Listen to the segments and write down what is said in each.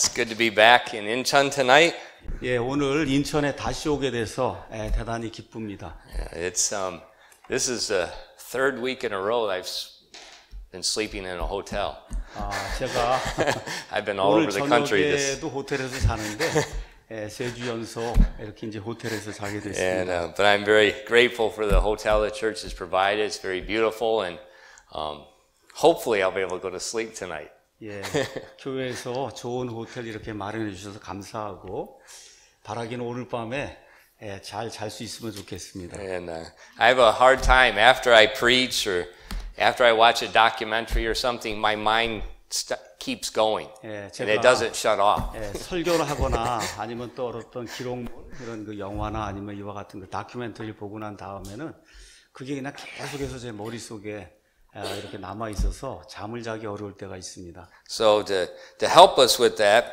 It's good to be back in Incheon tonight. 예, 오늘 인천에 다시 오게 돼서 대단히 기쁩니다. This is the third week in a row I've been sleeping in a hotel. 제가 I've been all 오늘 over the country. 저녁에도 호텔에서 자는데 세 주 연속 이렇게 이제 호텔에서 자게 됐습니다. But I'm very grateful for the hotel the church has provided. It's very beautiful, and hopefully I'll be able to go to sleep tonight. 예, 교회에서 좋은 호텔 이렇게 마련해 주셔서 감사하고 바라기는 오늘 밤에 잘 잘 수 있으면 좋겠습니다. And I have a hard time after I preach or after I watch a documentary or something. My mind keeps going, and it doesn't shut off. 설교를 하거나 아니면 또 어떤 기록물 이런 그 영화나 아니면 이와 같은 그 다큐멘터리 보고 난 다음에는 그게 그냥 계속해서 제 머릿속에 이렇게 남아 있어서 잠을 자기 어려울 때가 있습니다. So to help us with that,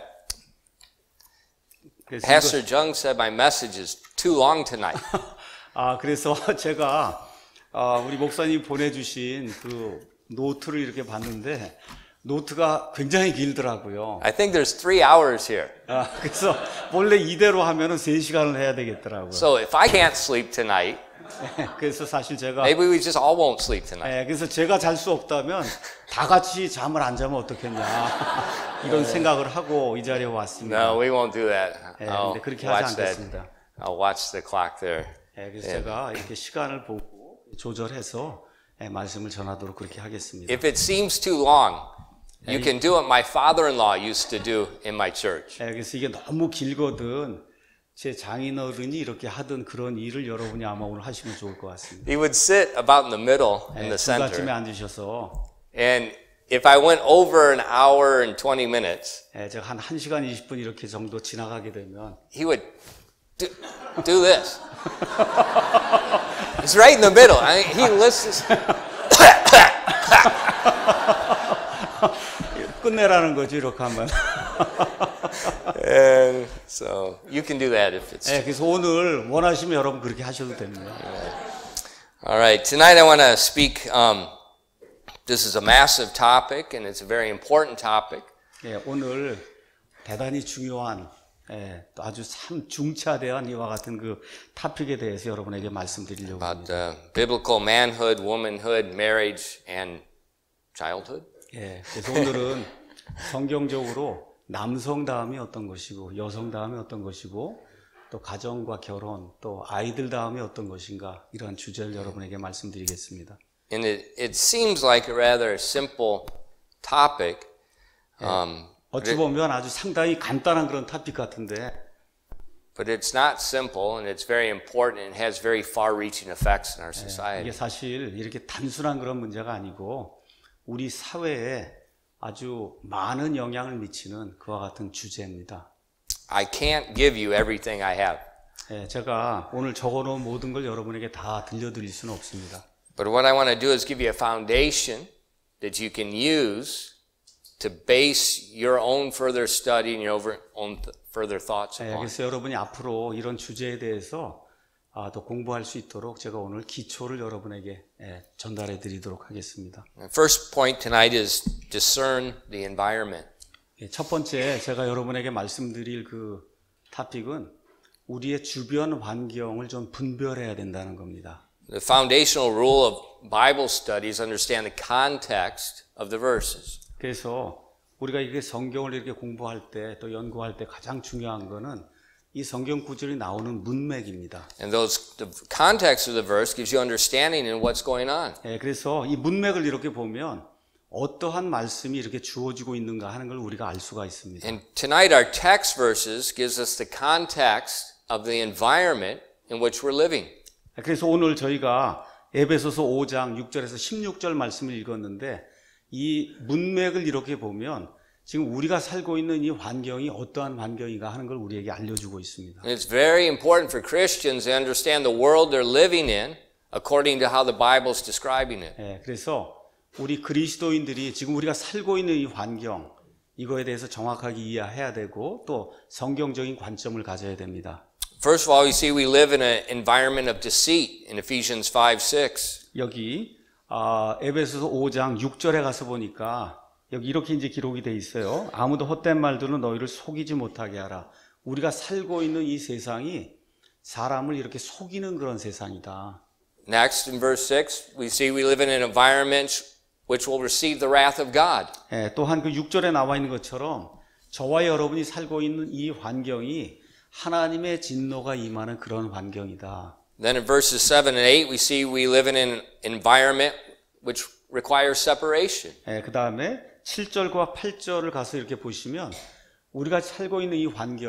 Pastor Jung said my message is too long tonight. 그래서 제가 우리 목사님 보내주신 그 노트를 이렇게 봤는데 노트가 굉장히 길더라고요. I think there's 3 hours here. 그래서 원래 이대로 하면은 3시간을 해야 되겠더라고요. So if I can't sleep tonight, 그래서 사실 제가 maybe we just all won't sleep tonight. 그래서 제가 잘 수 없다면 다 같이 잠을 안 자면 어떻겠냐 이런 생각을 하고 이 자리에 왔습니다. No, we won't do that. 근데 그렇게 하지 않겠습니다. I'll watch the clock there. 그래서 제가 이렇게 시간을 보고 조절해서 말씀을 전하도록 그렇게 하겠습니다. If it seems too long, you can do what my father-in-law used to do in my church. 그래서 이게 너무 길거든. 제 장인어른이 이렇게 하던 그런 일을 여러분이 아마 오늘 하시면 좋을 것 같습니다. He would sit about in the middle, in the 중간쯤에 center. 앉으셔서 And if I went over an hour and 20 minutes, 제가 한 1시간 20분 이렇게 정도 지나가게 되면 he would do this. It's right in the middle. I mean, he listens. 끝내라는 거죠, 이렇게 하면. And so you can do that if it's. 그래서 오늘 원하시면 여러분 그렇게 하셔도 됩니다. All right, tonight I want to speak. This is a massive topic, and it's a very important topic. 오늘 대단히 중요한, 또 아주 참 중차대한 이와 같은 그 토픽에 대해서 여러분에게 말씀드리려고 About 합니다. biblical manhood, womanhood, marriage, and childhood. 그래서 오늘은 성경적으로 남성 다음이 어떤 것이고 여성 다음이 어떤 것이고 또 가정과 결혼 또 아이들 다음이 어떤 것인가 이러한 주제를 여러분에게 말씀드리겠습니다. And it seems like a rather simple topic. 어찌 보면 아주 상당히 간단한 그런 토픽 같은데 But it's not simple, and it's very important, and it has very far-reaching effects in our society. 이게 사실 이렇게 단순한 그런 문제가 아니고 우리 사회에 아주 많은 영향을 미치는 그와 같은 주제입니다. I can't give you everything I have. 제가 오늘 적어놓은 모든 걸 여러분에게 다 들려드릴 수는 없습니다. But what I want to do is give you a foundation that you can use to base your own further study and your own further thoughts upon. 그래서 여러분이 앞으로 이런 주제에 대해서 더 공부할 수 있도록 제가 오늘 기초를 여러분에게 전달해 드리도록 하겠습니다. First point tonight is discern the environment. 첫 번째 제가 여러분에게 말씀드릴 그 토픽은 우리의 주변 환경을 좀 분별해야 된다는 겁니다. The foundational rule of Bible study is understand the context of the verses. 그래서 우리가 이렇게 성경을 이렇게 공부할 때 또 연구할 때 가장 중요한 거는 이 성경 구절이 나오는 문맥입니다. And the context of the verse gives you understanding in what's going on. 그래서 이 문맥을 이렇게 보면 어떠한 말씀이 이렇게 주어지고 있는가 하는 걸 우리가 알 수가 있습니다. And tonight our text verses gives us the context of the environment in which we're living. 그래서 오늘 저희가 에베소서 5장 6절에서 16절 말씀을 읽었는데 이 문맥을 이렇게 보면 지금 우리가 살고 있는 이 환경이 어떠한 환경인가 하는 걸 우리에게 알려주고 있습니다. And it's very important for Christians to understand the world they're living in according to how the Bible is describing it. 그래서 우리 그리스도인들이 지금 우리가 살고 있는 이 환경 이거에 대해서 정확하게 이해해야 되고 또 성경적인 관점을 가져야 됩니다. First of all, you see we live in an environment of deceit in Ephesians 5:6. 여기 에베소서 5장 6절에 가서 보니까 여기 이렇게 이제 기록이 돼 있어요. 아무도 헛된 말들로 너희를 속이지 못하게 하라. 우리가 살고 있는 이 세상이 사람을 이렇게 속이는 그런 세상이다. Next, in verse 6, we see we live in an environment which will receive the wrath of God. 또한 그 6절에 나와 있는 것처럼 저와 여러분이 살고 있는 이 환경이 하나님의 진노가 임하는 그런 환경이다. Then in verses 7 and 8, we see we live in an environment which requires separation. 그 다음에 7절과 8절을 가서 이렇게 보시면 우리가 살고 있는 이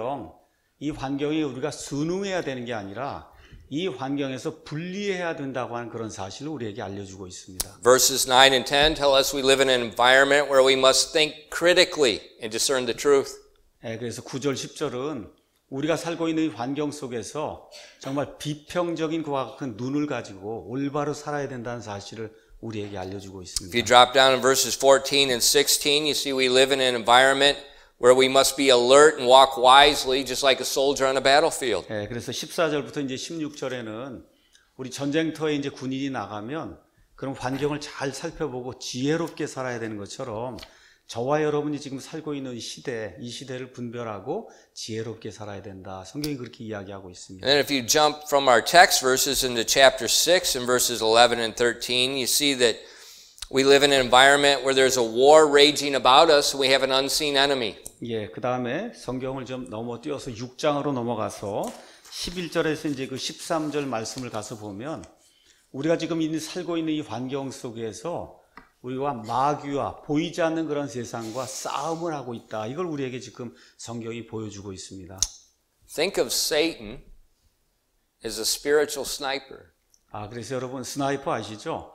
환경이 우리가 순응해야 되는 게 아니라 이 환경에서 분리해야 된다고 하는 그런 사실을 우리에게 알려주고 있습니다. Verses 9 and 10 tell us we live in an environment where we must think critically and discern the truth. 그래서 9절, 10절은 우리가 살고 있는 이 환경 속에서 정말 비평적인 그와 같은 눈을 가지고 올바로 살아야 된다는 사실을 우리에게 알려주고 있습니다. If you drop down in verses 14 and 16, you see we live in an environment where we must be alert and walk wisely just like a soldier on a battlefield. 그래서 14절부터 이제 16절에는 우리 전쟁터에 이제 군인이 나가면 그런 환경을 잘 살펴보고 지혜롭게 살아야 되는 것처럼 저와 여러분이 지금 살고 있는 이 시대를 분별하고 지혜롭게 살아야 된다. 성경이 그렇게 이야기하고 있습니다. And then if you jump from our text verses into chapter 6 and verses 11 and 13, you see that we live in an environment where there's a war raging about us and we have an unseen enemy. 그 다음에 성경을 좀 넘어뛰어서 6장으로 넘어가서 11절에서 이제 그 13절 말씀을 가서 보면 우리가 지금 살고 있는 이 환경 속에서 우리와 마귀와 보이지 않는 그런 세상과 싸움을 하고 있다. 이걸 우리에게 지금 성경이 보여주고 있습니다. Think of Satan as a spiritual sniper. 그래서 여러분 스나이퍼 아시죠?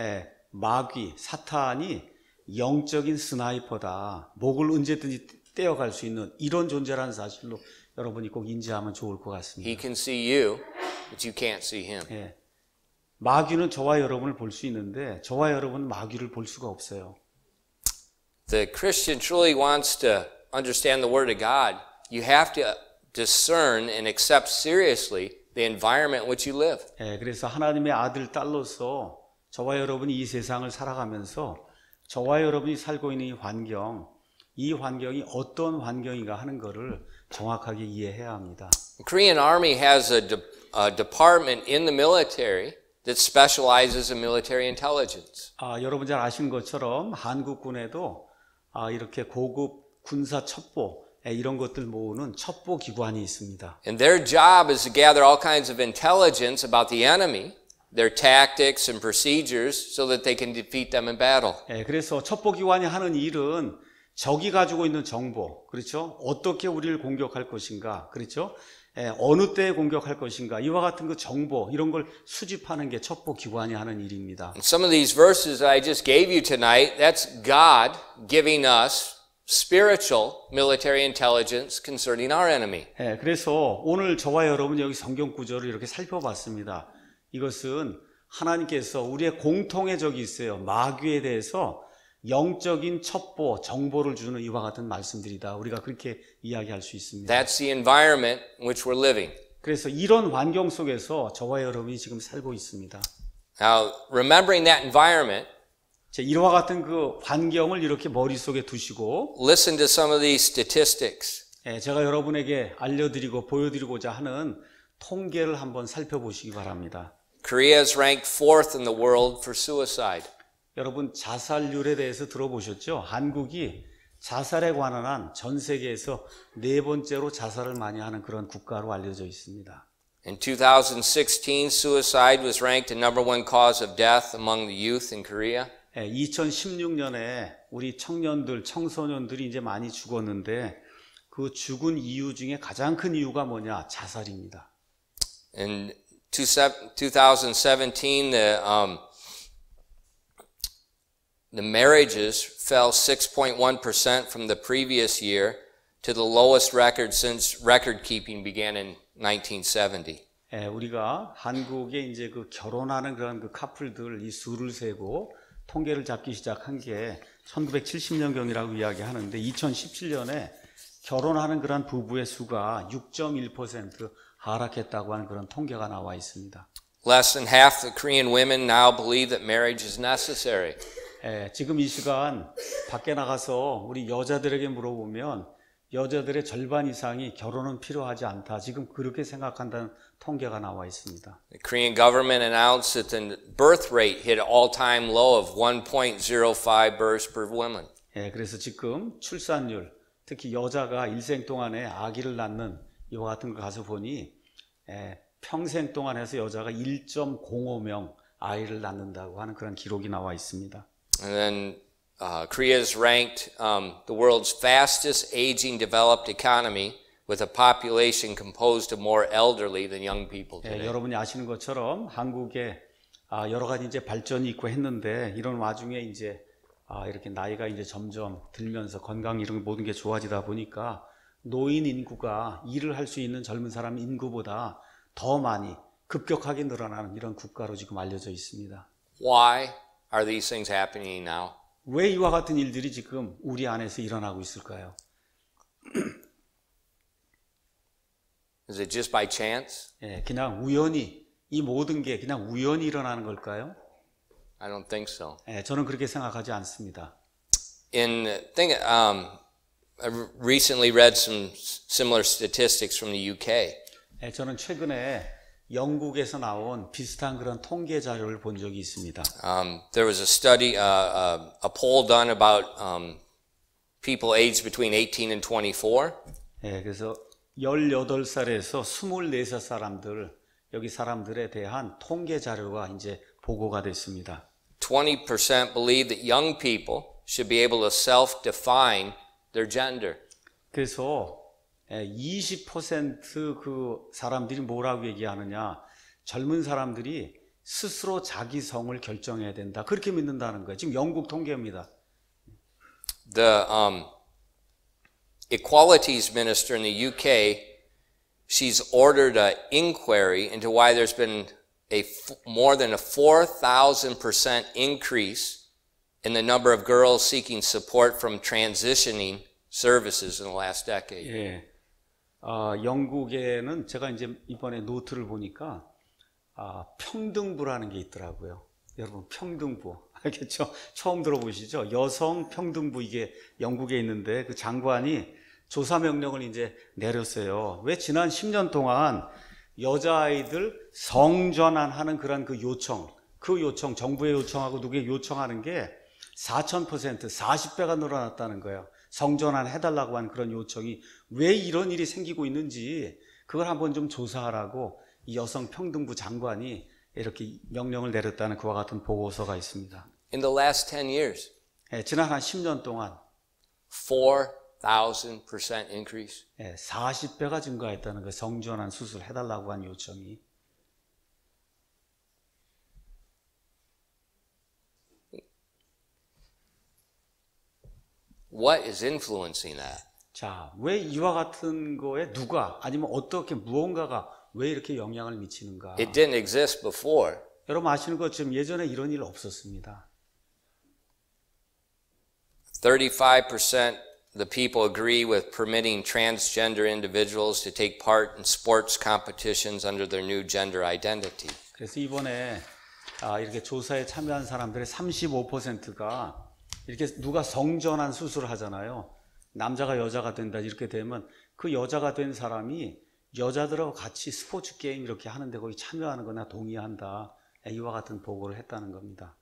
마귀, 사탄이 영적인 스나이퍼다. 목을 언제든지 떼어갈 수 있는 이런 존재라는 사실로 여러분이 꼭 인지하면 좋을 것 같습니다. He can see you, but you can't see him. 마귀는 저와 여러분을 볼 수 있는데 저와 여러분은 마귀를 볼 수가 없어요. The Christian truly wants to understand the Word of God. You have to discern and accept seriously the environment in which you live. 그래서 하나님의 아들, 딸로서 저와 여러분이 이 세상을 살아가면서 저와 여러분이 살고 있는 이 환경이 어떤 환경인가 하는 것을 정확하게 이해해야 합니다. The Korean Army has a department in the military that specializes in military intelligence. 여러분 잘 아시는 것처럼 한국군에도 이렇게 고급 군사 첩보 이런 것들 모으는 첩보 기관이 있습니다. And their job is to gather all kinds of intelligence about the enemy, their tactics and procedures so that they can defeat them in battle. 그래서 첩보 기관이 하는 일은 적이 가지고 있는 정보, 그렇죠? 어떻게 우리를 공격할 것인가, 그렇죠? 어느 때에 공격할 것인가, 이와 같은 그 정보, 이런 걸 수집하는 게 첩보 기관이 하는 일입니다. And some of these verses I just gave you tonight, that's God giving us spiritual military intelligence concerning our enemy. 그래서 오늘 저와 여러분 여기 성경 구절을 이렇게 살펴봤습니다. 이것은 하나님께서 우리의 공통의 적이 있어요. 마귀에 대해서 영적인 첩보, 정보를 주는 이와 같은 말씀들이다. 우리가 그렇게 이야기할 수 있습니다. That's the environment in which we're living. 그래서 이런 환경 속에서 저와 여러분이 지금 살고 있습니다. Now, remembering that environment, 이와 같은 그 환경을 이렇게 머릿속에 두시고 listen to some of these statistics. 제가 여러분에게 알려드리고 보여드리고자 하는 통계를 한번 살펴보시기 바랍니다. Korea is ranked 4th in the world for suicide. 여러분 자살률에 대해서 들어보셨죠? 한국이 자살에 관한 전 세계에서 4번째로 자살을 많이 하는 그런 국가로 알려져 있습니다. In 2016, suicide was ranked the number one cause of death among the youth in Korea. 2016년에 우리 청소년들이 이제 많이 죽었는데 그 죽은 이유 중에 가장 큰 이유가 뭐냐? 자살입니다. In 2017, the marriages fell 6.1% from the previous year to the lowest record since record keeping began in 1970. 우리가 한국에 이제 그 결혼하는 그런 그 커플들 이 수를 세고 통계를 잡기 시작한 게 1970년경이라고 이야기하는데 2017년에 결혼하는 그런 부부의 수가 6.1% 하락했다고 하는 그런 통계가 나와 있습니다. Less than half the Korean women now believe that marriage is necessary. 지금 이 시간 밖에 나가서 우리 여자들에게 물어보면 여자들의 절반 이상이 결혼은 필요하지 않다. 지금 그렇게 생각한다는 통계가 나와 있습니다. The Korean government announced that the birth rate hit an all-time low of 1.05 births per woman. 그래서 지금 출산율, 특히 여자가 일생 동안에 아기를 낳는 이와 같은 거 가서 보니 평생 동안 해서 여자가 1.05명 아이를 낳는다고 하는 그런 기록이 나와 있습니다. And then Korea is ranked the world's fastest aging developed economy with a population composed of more elderly than young people today. 여러분이 아시는 것처럼 한국에 여러 가지 이제 발전이 있고 했는데 이런 와중에 이제 이렇게 나이가 이제 점점 들면서 건강 이런 모든 게 좋아지다 보니까 노인 인구가 일을 할 수 있는 젊은 사람 인구보다 더 많이 급격하게 늘어나는 이런 국가로 지금 알려져 있습니다. Why are these things happening now? 왜 이와 같은 일들이 지금 우리 안에서 일어나고 있을까요? Is it just by chance? 그냥 우연히 이 모든 게 그냥 우연히 일어나는 걸까요? I don't think so. 저는 그렇게 생각하지 않습니다. I recently read some similar statistics from the UK. 저는 최근에 영국에서 나온 비슷한 그런 통계 자료를 본 적이 있습니다. There was a study, a poll done about people aged between 18 and 24. 그래서 18살에서 24살 사람들, 여기 사람들에 대한 통계 자료가 이제 보고가 됐습니다. 20% believe that young people should be able to self-define their gender. 그래서 20% 그 사람들이 뭐라고 얘기하느냐, 젊은 사람들이 스스로 자기 성을 결정해야 된다. 그렇게 믿는다는 거예요. 지금 영국 통계입니다. The Equalities Minister in the UK, she's ordered an inquiry into why there's been more than a 4,000% increase in the number of girls seeking support from transitioning services in the last decade. 영국에는 제가 이제 이번에 노트를 보니까 평등부라는 게 있더라고요. 여러분 평등부 알겠죠? 처음 들어보시죠? 여성 평등부 이게 영국에 있는데 그 장관이 조사 명령을 이제 내렸어요. 왜 지난 10년 동안 여자아이들 성전환하는 그런 그 요청 정부의 요청하고 누구의 요청하는 게 4,000% 40배가 늘어났다는 거예요. 성전환 해달라고 하는 그런 요청이 왜 이런 일이 생기고 있는지 그걸 한번 좀 조사하라고 이 여성평등부 장관이 이렇게 명령을 내렸다는 그와 같은 보고서가 있습니다. In the last 10 years, 지난 한 10년 동안 4,000% increase. 40배가 증가했다는 거예요. 성전환 수술 해달라고 한 요청이. What is influencing that? 자, 왜 이와 같은 거에 누가 아니면 어떻게 무언가가 왜 이렇게 영향을 미치는가? It didn't exist before. 여러분 아시는 것처럼 예전에 이런 일 없었습니다. 35% the people agree with permitting transgender individuals to take part in sports competitions under their new gender identity. 그래서 이번에 이렇게 조사에 참여한 사람들의 35%가 이렇게 누가 성전환 수술을 하잖아요. 남자가 여자가 된다 이렇게 되면 그 여자가 된 사람이 여자들하고 같이 스포츠 게임 이렇게 하는데 거기 참여하는 거나 동의한다. 이와 같은 보고를 했다는 겁니다.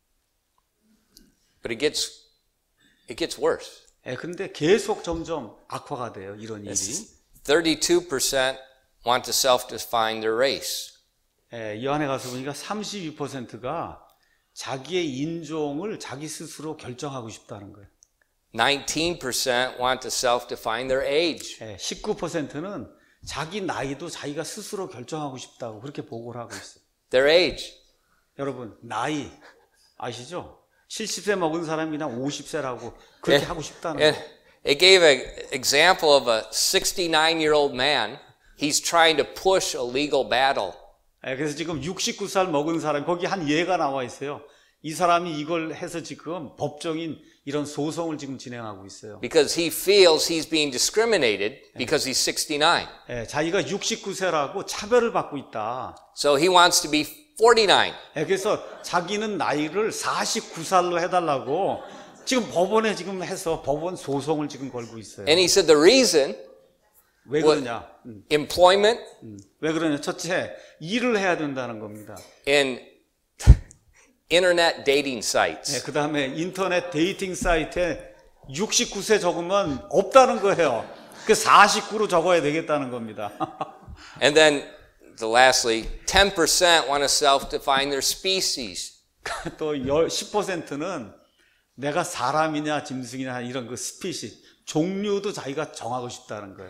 But it gets worse. 그런데 계속 점점 악화가 돼요. 이런 일이. 32% want to self-define their race. 이 안에 가서 보니까 32%가 자기의 인종을 자기 스스로 결정하고 싶다는 거예요. 19% want to self-define their age. 19%는 자기 나이도 자기가 스스로 결정하고 싶다고 그렇게 보고를 하고 있어요. Their age. 여러분 나이 아시죠? 70세 먹은 사람이 그냥 50세라고 그렇게 하고 싶다는 거예요. It gave an example of a 69-year-old man. He's trying to push a legal battle. 그래서 지금 69살 먹은 사람 거기 한 예가 나와 있어요. 이 사람이 이걸 해서 지금 법정인 이런 소송을 지금 진행하고 있어요. Because he feels he's being discriminated because he's 69. 자기가 69세라고 차별을 받고 있다. So he wants to be 49. 예, 그래서 자기는 나이를 49살로 해달라고 지금 법원에 지금 해서 법원 소송을 지금 걸고 있어요. And he said the reason, 왜 그러냐? employment 왜 그러냐? 첫째, 일을 해야 된다는 겁니다. and internet dating sites. 예, 그 다음에 인터넷 데이팅 사이트에 69세 적으면 없다는 거예요. 그 49로 적어야 되겠다는 겁니다. And then lastly, 10% want to self-define their species. 또 10%는 내가 사람이냐 짐승이냐 이런 그 스피시 종류도 자기가 정하고 싶다는 거예요.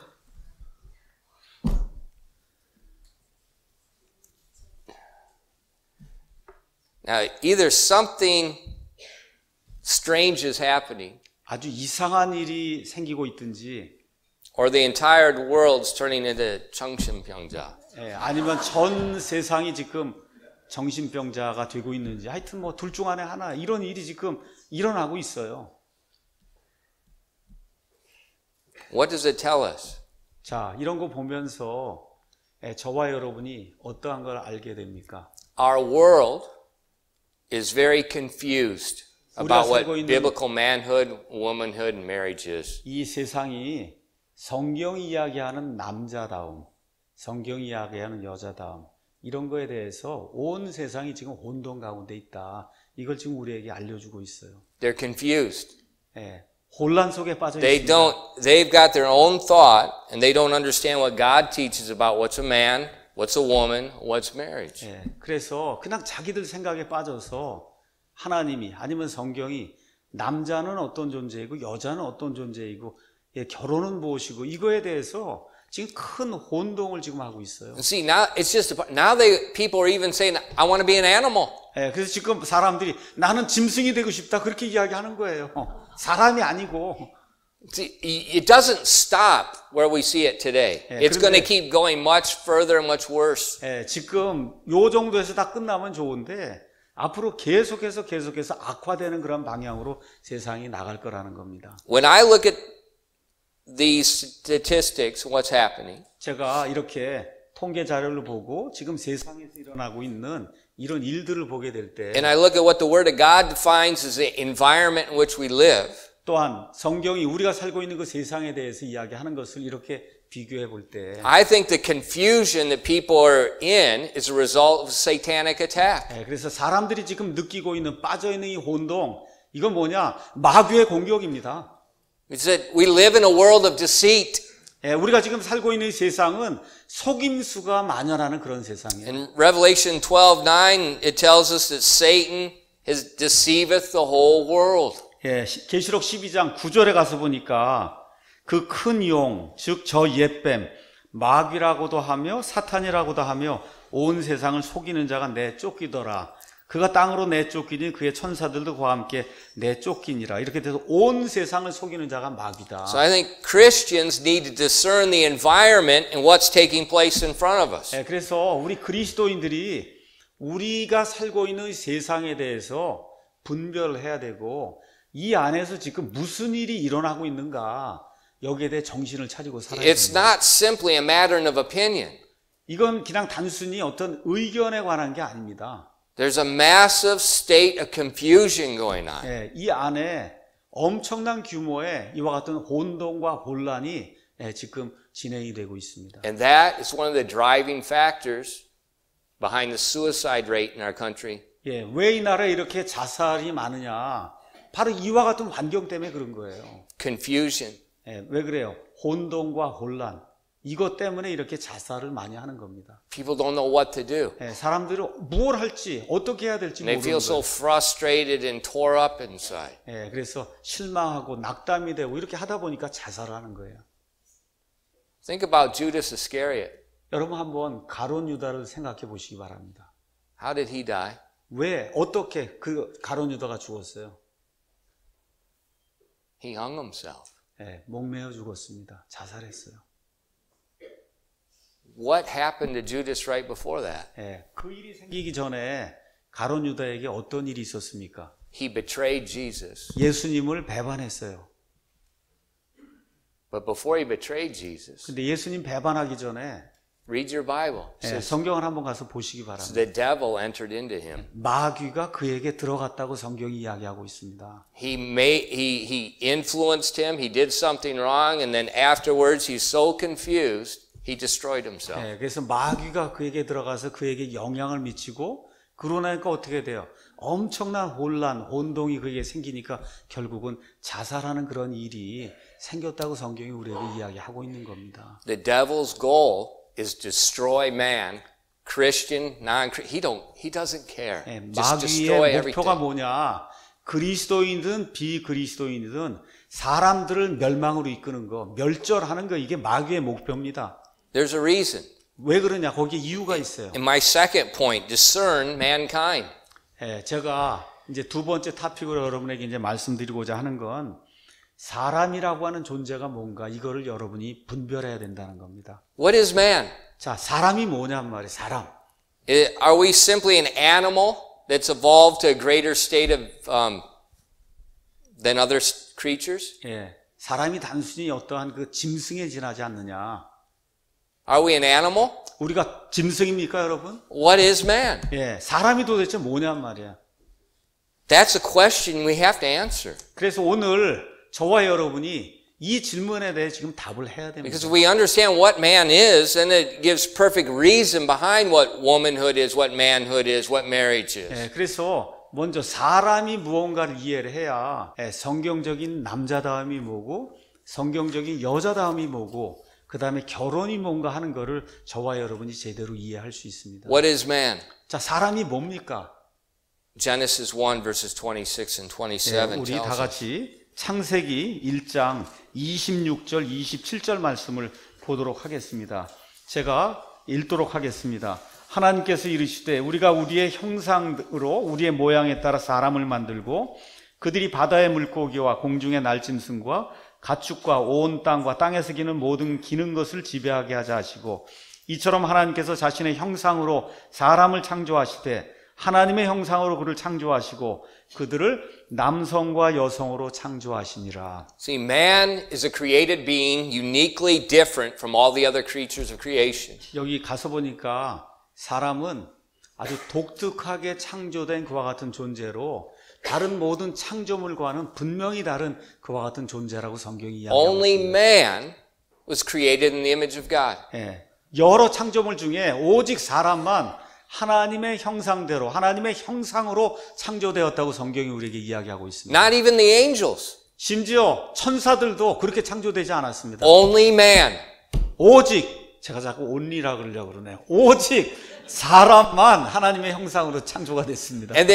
Now, either something strange is happening, 아주 이상한 일이 생기고 있든지, or the entire world's turning into 정신병자. 예, 아니면 전 세상이 지금 정신병자가 되고 있는지, 하여튼 뭐 둘 중 안에 하나 이런 일이 지금 일어나고 있어요. What does it tell us? 자, 이런 거 보면서 저와 여러분이 어떠한 걸 알게 됩니까? Our world is very confused about what 살고 있는 biblical manhood, womanhood, and marriage is. 이 세상이 성경이 이야기하는 남자다움, 성경이 이야기하는 여자다움 이런 거에 대해서 온 세상이 지금 혼돈 가운데 있다. 이걸 지금 우리에게 알려주고 있어요. They're confused. 예, 혼란 속에 빠져 They 있습니다. they've got their own thought, and they don't understand what God teaches about what's a man, what's a woman, what's marriage. 예, 그래서 그냥 자기들 생각에 빠져서 하나님이 아니면 성경이 남자는 어떤 존재이고 여자는 어떤 존재이고 예, 결혼은 무엇이고 이거에 대해서 지금 큰 혼동을 지금 하고 있어요. And see, now it's just now people are even saying, "I want to be an animal." 예, 그래서 지금 사람들이 나는 짐승이 되고 싶다 그렇게 이야기하는 거예요. 사람이 아니고. See, it doesn't stop where we see it today. 예, It's going to 그런데- keep going much further and much worse. 예, 지금 요 정도에서 다 끝나면 좋은데 앞으로 계속해서 악화되는 그런 방향으로 세상이 나갈 거라는 겁니다. When I look at these statistics, what's happening, 제가 이렇게 통계 자료를 보고 지금 세상에서 일어나고 있는 이런 일들을 보게 될 때 and I look at what the Word of God defines as the environment in which we live, 또한 성경이 우리가 살고 있는 그 세상에 대해서 이야기하는 것을 이렇게 비교해 볼 때 I think the confusion that people are in is a result of a satanic attack. 그래서 사람들이 지금 느끼고 있는 빠져 있는 이 혼동 이건 뭐냐? 마귀의 공격입니다. It's that we live in a world of deceit. 우리가 지금 살고 있는 이 세상은 속임수가 만연하는 그런 세상이에요. In Revelation 12:9, it tells us that Satan deceiveth the whole world. 계시록 12장 9절에 가서 보니까 그 큰 용, 즉 저 옛뱀, 마귀라고도 하며 사탄이라고도 하며 온 세상을 속이는 자가 내쫓기더라. 그가 땅으로 내쫓기니 그의 천사들도 그와 함께 내쫓기니라. 이렇게 돼서 온 세상을 속이는 자가 마귀다. So I think Christians need to discern the environment and what's taking place in front of us. 그래서 우리 그리스도인들이 우리가 살고 있는 세상에 대해서 분별해야 되고 이 안에서 지금 무슨 일이 일어나고 있는가 여기에 대해 정신을 차리고 살아야 It's 됩니다. not simply a matter of opinion. 이건 그냥 단순히 어떤 의견에 관한 게 아닙니다. There's a massive state of confusion going on. 이 안에 엄청난 규모의 이와 같은 혼동과 혼란이 지금 진행이 되고 있습니다. And that is one of the driving factors behind the suicide rate in our country. 왜 이 나라에 이렇게 자살이 많으냐? 바로 이와 같은 환경 때문에 그런 거예요. Confusion. 왜 그래요? 혼동과 혼란. 이것 때문에 이렇게 자살을 많이 하는 겁니다. People don't know what to do. 사람들은 무엇을 할지 어떻게 해야 될지 And they feel 모르는 so 거예요. frustrated and tore up inside. 그래서 실망하고 낙담이 되고 이렇게 하다 보니까 자살을 하는 거예요. Think about Judas Iscariot. 여러분 한번 가룟 유다를 생각해 보시기 바랍니다. How did he die? 왜 어떻게 그 가룟 유다가 죽었어요? He hung himself. 목매어 죽었습니다. 자살했어요. What happened to Judas right before that? 그 일이 생기기 전에 가룟 유다에게 어떤 일이 있었습니까? He betrayed Jesus. 예수님을 배반했어요. But before he betrayed Jesus, 근데 예수님 배반하기 전에 Read your Bible. It 예, says, 성경을 한번 가서 보시기 바랍니다. the devil entered into him. 마귀가 그에게 들어갔다고 성경이 이야기하고 있습니다. He influenced him. He did something wrong, and then afterwards he's so confused he destroyed himself. 예, 그래서 마귀가 그에게 들어가서 그에게 영향을 미치고 그러나니까 어떻게 돼요? 엄청난 혼란, 혼동이 그에게 생기니까 결국은 자살하는 그런 일이 생겼다고 성경이 우리에게 이야기하고 있는 겁니다. The devil's goal is to destroy man, Christian, non-Christian. He doesn't care. 예, Just destroy 마귀의 목표가 everything. 뭐냐? 그리스도인이든 비그리스도인이든 사람들을 멸망으로 이끄는 거, 멸절하는 거, 이게 마귀의 목표입니다. There's a reason. 왜 그러냐? 거기에 이유가 있어요. In my second point, discern mankind. 예, 제가 이제 두 번째 토픽으로 여러분에게 이제 말씀드리고자 하는 건 사람이라고 하는 존재가 뭔가 이거를 여러분이 분별해야 된다는 겁니다. What is man? 자, 사람이 뭐냔 말이에요. 사람. Are we simply an animal that's evolved to a greater state of than other creatures? 예, 사람이 단순히 어떠한 그 짐승에 지나지 않느냐? Are we an animal? 우리가 짐승입니까, 여러분? What is man? 예, 사람이 도대체 뭐냔 말이야. That's a question we have to answer. 그래서 오늘 저와 여러분이 이 질문에 대해 지금 답을 해야 됩니다. Because if we understand what man is, then it gives perfect reason behind what womanhood is, what manhood is, what marriage is. 예, 그래서 먼저 사람이 무언가를 이해를 해야 성경적인 남자다움이 뭐고 성경적인 여자다움이 뭐고 그 다음에 결혼이 뭔가 하는 거를 저와 여러분이 제대로 이해할 수 있습니다. What is man? 자, 사람이 뭡니까? Genesis 1 verses 26 and 27 우리 tells 다 us. 같이 창세기 1장 26절 27절 말씀을 보도록 하겠습니다. 제가 읽도록 하겠습니다. 하나님께서 이르시되 우리가 우리의 형상으로 우리의 모양에 따라 사람을 만들고 그들이 바다의 물고기와 공중의 날짐승과 가축과 온 땅과 땅에서 기는 모든 기는 것을 지배하게 하자 하시고 이처럼 하나님께서 자신의 형상으로 사람을 창조하시되 하나님의 형상으로 그를 창조하시고 그들을 남성과 여성으로 창조하시니라. See, man is a created being uniquely different from all the other creatures of creation. 여기 가서 보니까 사람은 아주 독특하게 창조된 그와 같은 존재로 다른 모든 창조물과는 분명히 다른 그와 같은 존재라고 성경이 이야기하고 Only 있습니다. man was created in the image of God. 예, 여러 창조물 중에 오직 사람만 하나님의 형상대로 하나님의 형상으로 창조되었다고 성경이 우리에게 이야기하고 있습니다. Not even the angels. 심지어 천사들도 그렇게 창조되지 않았습니다. Only man. 오직 제가 자꾸 only라 그러려고 그러네요. 오직 사람만 하나님의 형상으로 창조가 됐습니다. And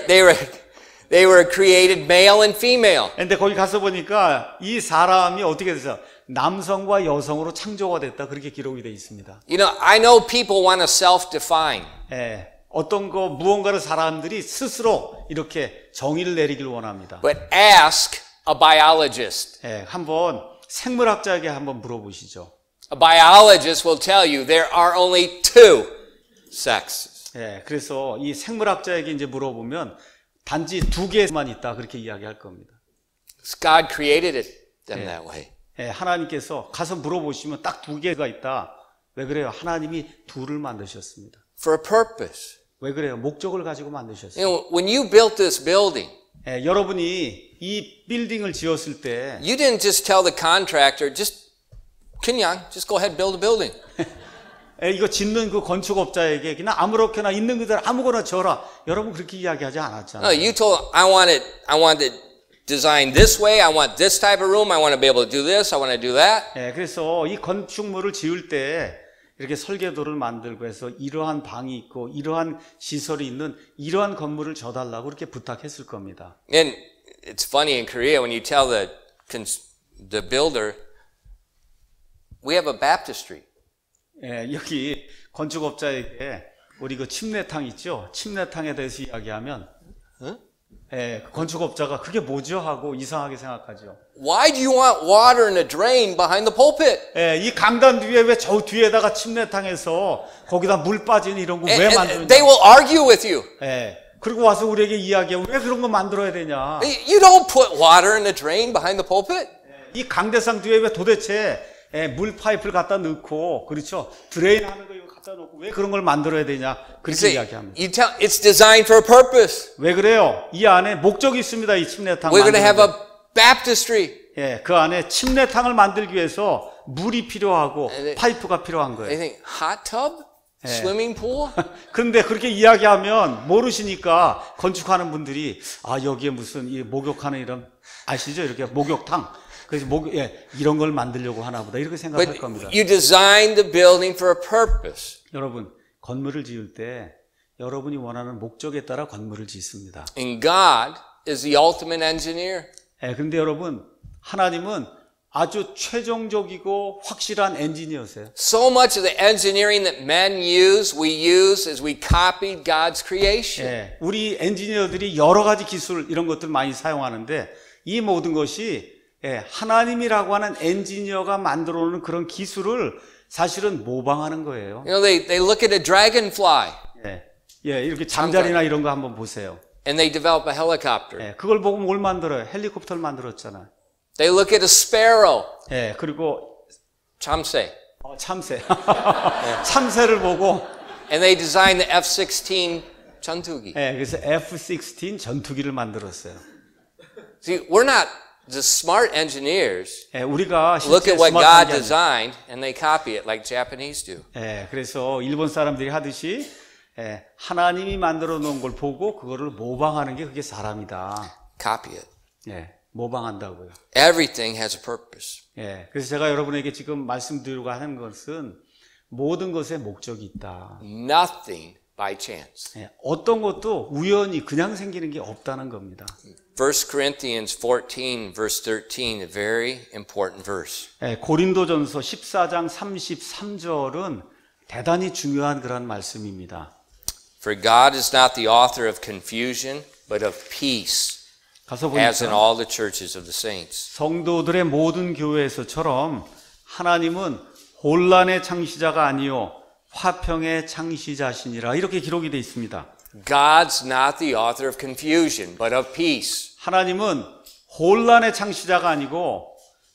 they were created male and female. 근데 거기 가서 보니까 이 사람이 어떻게 돼서 남성과 여성으로 창조가 됐다 그렇게 기록이 되어 있습니다. You know, I know people want to self-define. 예, 어떤 거 무언가를 사람들이 스스로 이렇게 정의를 내리길 원합니다. But ask a biologist. 예, 한번 생물학자에게 한번 물어보시죠. A biologist will tell you there are only two sexes. 예, 그래서 이 생물학자에게 이제 물어보면 단지 두 개만 있다 그렇게 이야기할 겁니다. God created them that way. 예, 하나님께서 가서 물어보시면 딱 두 개가 있다. 왜 그래요? 하나님이 둘을 만드셨습니다. For a purpose. 왜 그래요? 목적을 가지고 만드셨어요. You know, when you built this building, 예, 여러분이 이 빌딩을 지었을 때 you didn't just tell the contractor, 그냥 just go ahead and build a building. 예, 이거 짓는 그 건축업자에게 그냥 아무렇게나 있는 그대로 아무거나 져라. 여러분 그렇게 이야기하지 No, 않았잖아요. you told, I want it designed this way. I want this type of room. I want to be able to do this. I want to do that. 예, 그래서 이 건축물을 지을 때 이렇게 설계도를 만들고 해서 이러한 방이 있고 이러한 시설이 있는 이러한 건물을 져달라고 그렇게 부탁했을 겁니다. And it's funny in Korea when you tell the builder, we have a baptistry. 예, 여기 건축업자에게 우리 그 침례탕 있죠? 침례탕에 대해서 이야기하면 예, 그 건축업자가 그게 뭐죠? 하고 이상하게 생각하죠. Why do you want water in a drain behind the pulpit? 예, 이 강단 뒤에 왜 저 뒤에다가 침례탕에서 거기다 물 빠지는 이런 거 왜 만드느냐? They will argue with you. 예, 그리고 와서 우리에게 이야기해 왜 그런 거 만들어야 되냐? You don't put water in a drain behind the pulpit. 이 강대상 뒤에 왜 도대체 물 파이프를 갖다 넣고 그렇죠. 드레인 하는 거 이거 갖다 놓고 왜 그런 걸 만들어야 되냐 그렇게 이야기합니다. It's designed for a purpose. 왜 그래요? 이 안에 목적이 있습니다. 이 침례탕 We're going to have 만드는 a baptistry. 예, 그 안에 침례탕을 만들기 위해서 물이 필요하고 파이프가 필요한 They 거예요. think hot tub, swimming pool. 그런데 그렇게 이야기하면 모르시니까 건축하는 분들이 아 여기에 무슨 이 목욕하는 이런 아시죠? 이렇게 목욕탕. 그래서 이런 걸 만들려고 하나 보다 이렇게 생각할 겁니다. But you designed the building for a purpose. 여러분 건물을 지을 때 여러분이 원하는 목적에 따라 건물을 짓습니다. And God is the ultimate engineer. 그런데 여러분 하나님은 아주 최종적이고 확실한 엔지니어세요. So much of the engineering that men use, we use as we copied God's creation. 우리 엔지니어들이 여러 가지 기술 이런 것들 많이 사용하는데 이 모든 것이 하나님이라고 하는 엔지니어가 만들어 놓은 그런 기술을 사실은 모방하는 거예요. You know, they look at a dragonfly. 이렇게 잠자리나 이런 거 한번 보세요. And they develop a helicopter. 그걸 보고 뭘 만들어요? 헬리콥터를 만들었잖아요. They look at a sparrow. 그리고 참새. 참새. 참새를 보고 And they design the F-16 전투기. 그래서 F-16 전투기를 만들었어요. See, we're not the smart engineers. 우리가 Look at what God 스마트한 게 아니라. designed and they copy it like Japanese do. 그래서 일본 사람들이 하듯이 하나님이 만들어 놓은 걸 보고 그거를 모방하는 게 그게 사람이다. Copy it. 모방한다고요. Everything has a purpose. 그래서 제가 여러분에게 지금 말씀드리려고 하는 것은 모든 것에 목적이 있다. Nothing by chance. 어떤 것도 우연히 그냥 생기는 게 없다는 겁니다. 1 Corinthians 14 verse 13, a very important verse. 고린도전서 14장 33절은 대단히 중요한 그런 말씀입니다. For God is not the author of confusion, but of peace, 가서 as in 보니까 all the churches of the saints. 성도들의 모든 교회에서처럼 하나님은 혼란의 창시자가 아니요 화평의 창시자시니라 이렇게 기록이 되어 있습니다. God's not the author of confusion, but of peace. 하나님은 혼란의 창시자가 아니고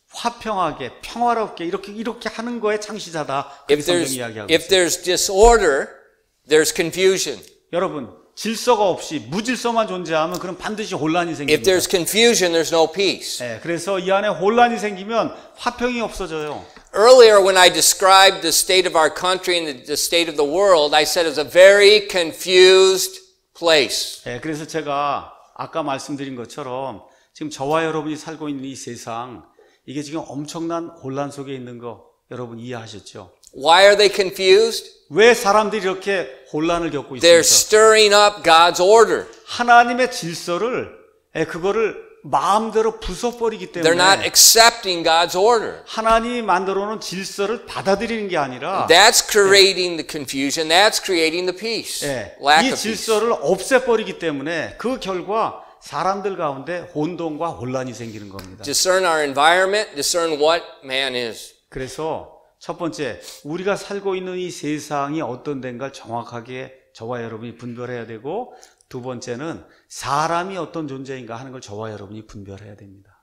화평하게 평화롭게 이렇게 하는 거에 창시자다. 그렇게 성경이 이야기하고 If 있어요. there's disorder, there's confusion. 여러분 질서가 없이 무질서만 존재하면 그럼 반드시 혼란이 If 생깁니다. there's confusion, there's no peace. 그래서 이 안에 혼란이 생기면 화평이 없어져요. Earlier, when I described the state of our country and the state of the world, I said it's a very confused place. 그래서 제가 아까 말씀드린 것처럼 지금 저와 여러분이 살고 있는 이 세상 이게 지금 엄청난 혼란 속에 있는 거 여러분 이해하셨죠? Why are they confused? 왜 사람들이 이렇게 혼란을 겪고 They're 있습니까? stirring up God's order. 하나님의 질서를 그거를 마음대로 부숴버리기 They're not 때문에 accepting God's order. 하나님이 만들어 놓은 질서를 받아들이는 게 아니라 That's creating the confusion. That's creating the peace. Lack 이 of peace. 질서를 없애버리기 때문에 그 결과 사람들 가운데 혼돈과 혼란이 생기는 겁니다. Discern our environment. Discern what man is. 그래서 첫 번째, 우리가 살고 있는 이 세상이 어떤 데인가 정확하게 저와 여러분이 분별해야 되고 두 번째는 사람이 어떤 존재인가 하는 걸 저와 여러분이 분별해야 됩니다.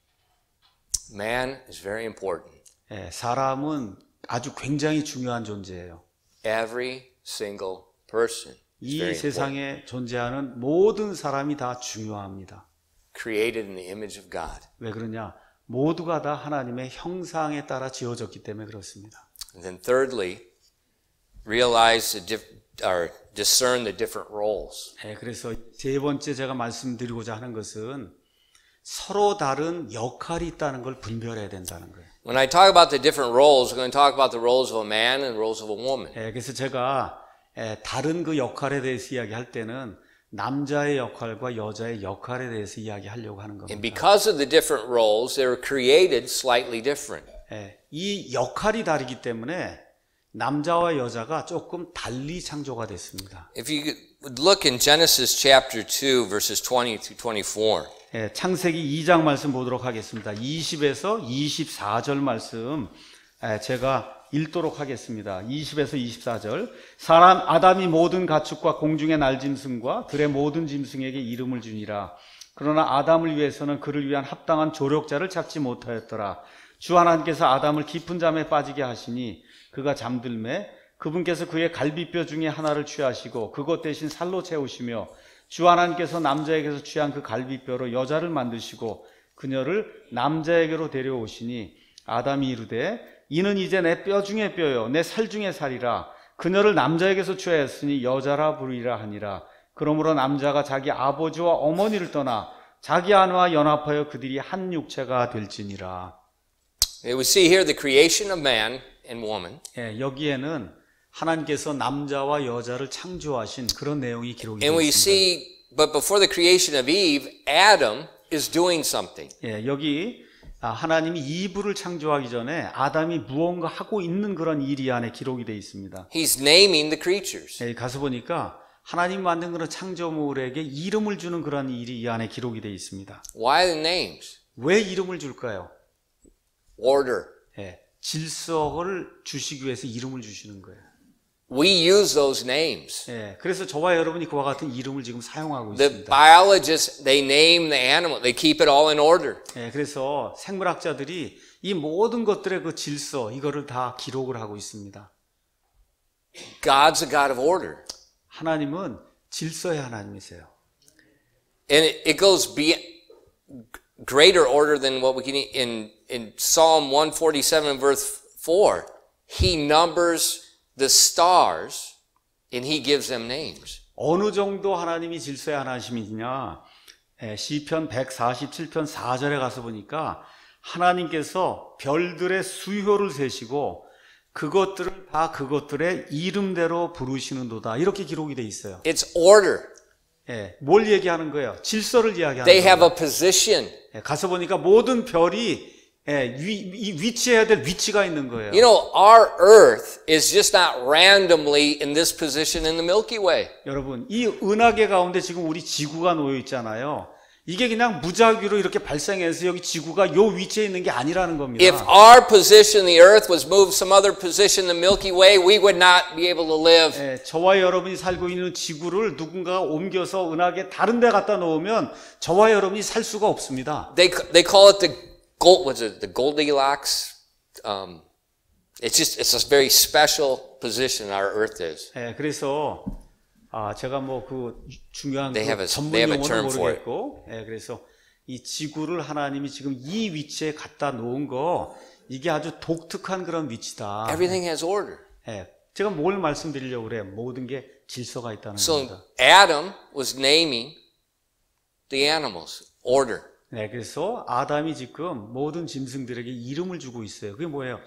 Man is very important. 사람은 아주 굉장히 중요한 존재예요. Every single person is 이 very important. 세상에 존재하는 모든 사람이 다 중요합니다. Created in the image of God. 왜 그러냐? 모두가 다 하나님의 형상에 따라 지어졌기 때문에 그렇습니다. And then thirdly, realize or discern the different roles. 그래서 세 번째 제가 말씀드리고자 하는 것은 서로 다른 역할이 있다는 걸 분별해야 된다는 거예요. When I talk about the different roles, we're going to talk about the roles of a man and the roles of a woman. 그래서 제가 다른 그 역할에 대해서 이야기할 때는 남자의 역할과 여자의 역할에 대해서 이야기하려고 하는 겁니다. And because of the different roles, they were created slightly different. 이 역할이 다르기 때문에 남자와 여자가 조금 달리 창조가 됐습니다. If you would look in Genesis chapter 2, verses 20 through 24. 창세기 2장 말씀 보도록 하겠습니다. 20에서 24절 말씀 제가 읽도록 하겠습니다. 20에서 24절. 아담이 모든 가축과 공중의 날짐승과 들의 모든 짐승에게 이름을 주니라. 그러나 아담을 위해서는 그를 위한 합당한 조력자를 찾지 못하였더라. 주 하나님께서 아담을 깊은 잠에 빠지게 하시니 그가 잠들매 그분께서 그의 갈비뼈 중에 하나를 취하시고 그것 대신 살로 채우시며 주 하나님께서 남자에게서 취한 그 갈비뼈로 여자를 만드시고 그녀를 남자에게로 데려오시니 아담이 이르되 이는 이제 내 뼈 중에 뼈요 내 살 중에 살이라 그녀를 남자에게서 취하였으니 여자라 부르리라 하니라. 그러므로 남자가 자기 아버지와 어머니를 떠나 자기 아내와 연합하여 그들이 한 육체가 될지니라. We see here the creation of man and woman. 예, 여기에는 하나님께서 남자와 여자를 창조하신 그런 내용이 기록이 되어 And we 있습니다. see, but before the creation of Eve, Adam is doing something. 예, 여기 하나님이 이브를 창조하기 전에 아담이 무언가 하고 있는 그런 일이 안에 기록이 되어 있습니다. He's naming the creatures. 예, 가서 보니까 하나님 만든 그런 창조물에게 이름을 주는 그런 일이 이 안에 기록이 되어 있습니다. Why the names? 왜 이름을 줄까요? Order. 예, 질서를 주시기 위해서 이름을 주시는 거예요. We use those names. 예, 그래서 저와 여러분이 그와 같은 이름을 지금 사용하고 The 있습니다. biologists, they name the animal. They keep it all in order. 예, 그래서 생물학자들이 이 모든 것들의 그 질서 이거를 다 기록을 하고 있습니다. God's a God of order. 하나님은 질서의 하나님이세요. And it goes greater order than what we can in Psalm 147 verse 4. He numbers the stars and he gives them names. 어느 정도 하나님이 질서의 하나님이냐? 시편 147편 4절에 가서 보니까 하나님께서 별들의 수효를 세시고 그것들을 다 그것들의 이름대로 부르시는도다. 이렇게 기록이 돼 있어요. It's order. 예, 뭘 얘기하는 거예요? 질서를 이야기하는 They have 거예요. a position. 예, 가서 보니까 모든 별이 위치해야 될 위치가 있는 거예요. You know, our earth is just not randomly in this position in the Milky Way. 여러분, 이 은하계 가운데 지금 우리 지구가 놓여 있잖아요. 이게 그냥 무작위로 이렇게 발생해서 여기 지구가 요 위치에 있는 게 아니라는 겁니다. If our position, the earth, was moved some other position in the Milky Way, we would not be able to live. 예, 저와 여러분이 살고 있는 지구를 누군가가 옮겨서 은하계 다른 데 갖다 놓으면 저와 여러분이 살 수가 없습니다. They call it the Goldilocks. It's a very special position our earth is. 예, 그래서 제가 뭐 그 중요한 They have a 전문 term 용어는 for it. 모르겠고, 예, 그래서 이 지구를 하나님이 지금 이 위치에 갖다 놓은 거 이게 아주 독특한 그런 위치다. Everything has order. 예, 제가 뭘 말씀드리려고 그래요? 모든 게 질서가 있다는 겁니다. So Adam was naming the animals. Order. 네, 그래서 아담이 지금 모든 짐승들에게 이름을 주고 있어요. 그게 뭐예요?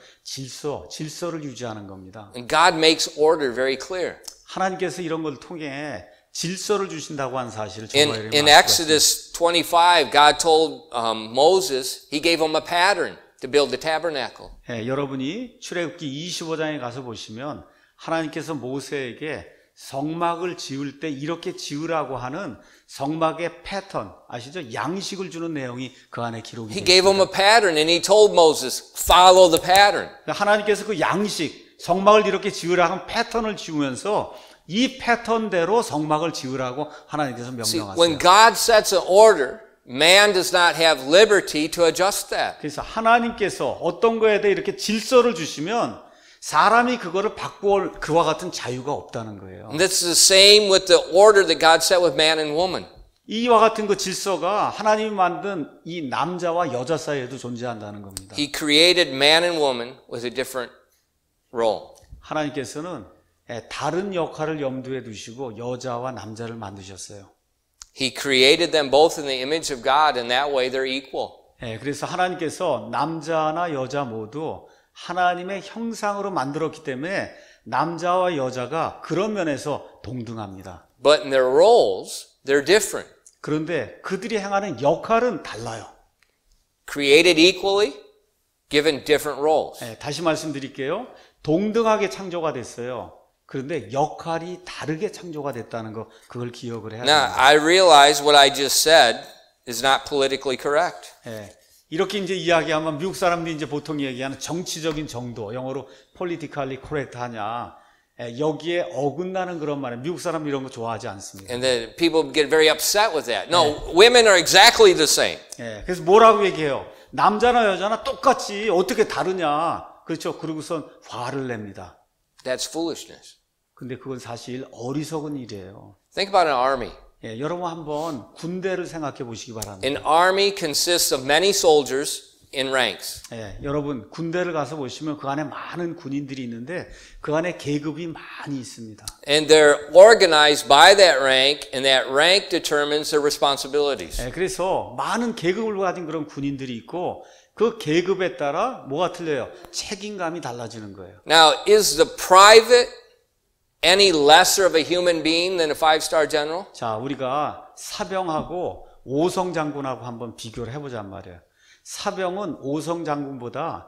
질서를 유지하는 겁니다. And God makes order very clear. 하나님께서 이런 걸 통해 질서를 주신다고 하는 사실을 저와 여러분이 In Exodus 25, God told Moses, he gave him a pattern to build the tabernacle. 예, 여러분이 출애굽기 25장에 가서 보시면 하나님께서 모세에게 성막을 지을 때 이렇게 지으라고 하는 성막의 패턴, 아시죠? 양식을 주는 내용이 그 안에 기록이 He 되어 gave him 있습니다. a pattern and he told Moses, follow the pattern. 하나님께서 그 양식, 성막을 이렇게 지으라 하는 패턴을 지으면서 이 패턴대로 성막을 지으라고 하나님께서 See, 명령하세요. when God sets an order, man does not have liberty to adjust that. 그래서 하나님께서 어떤 거에 대해 이렇게 질서를 주시면 사람이 그거를 바꾸어 그와 같은 자유가 없다는 거예요. And that's the same with the order that God set with man and woman. 이와 같은 그 질서가 하나님이 만든 이 남자와 여자 사이에도 존재한다는 겁니다. He created man and woman with a different role. 하나님께서는 다른 역할을 염두에 두시고 여자와 남자를 만드셨어요. He created them both in the image of God, and that way they're equal. 그래서 하나님께서 남자나 여자 모두 하나님의 형상으로 만들었기 때문에 남자와 여자가 그런 면에서 동등합니다. But in their roles, they're different. 그런데 그들이 행하는 역할은 달라요. Created equally, given different roles. 다시 말씀드릴게요. 동등하게 창조가 됐어요. 그런데 역할이 다르게 창조가 됐다는 거 그걸 기억을 해야 Now, 됩니다. I realize what I just said is not politically correct. 이렇게 이제 이야기하면 미국 사람들이 이제 보통 얘기하는 정치적인 정도, 영어로 politically correct 하냐. 여기에 어긋나는 그런 말에 미국 사람 이런 거 좋아하지 않습니다. And then people get very upset with that. No, women are exactly the same. 그래서 뭐라고 얘기해요? 남자나 여자나 똑같이 어떻게 다르냐? 그렇죠. 그러고선 화를 냅니다. That's foolishness. 근데 그건 사실 어리석은 일이에요. Think about an army. 여러분 한번 군대를 생각해 보시기 바랍니다. An army consists of many soldiers in ranks. 여러분 군대를 가서 보시면 그 안에 많은 군인들이 있는데 그 안에 계급이 많이 있습니다. And they're organized by that rank, and that rank determines their responsibilities. 그래서 많은 계급을 가진 그런 군인들이 있고 그 계급에 따라 뭐가 틀려요? 책임감이 달라지는 거예요. Now, is the private any lesser of a human being than a five-star general? 자, 우리가 사병하고 오성 장군하고 한번 비교를 해보자는 말이에요. 사병은 오성 장군보다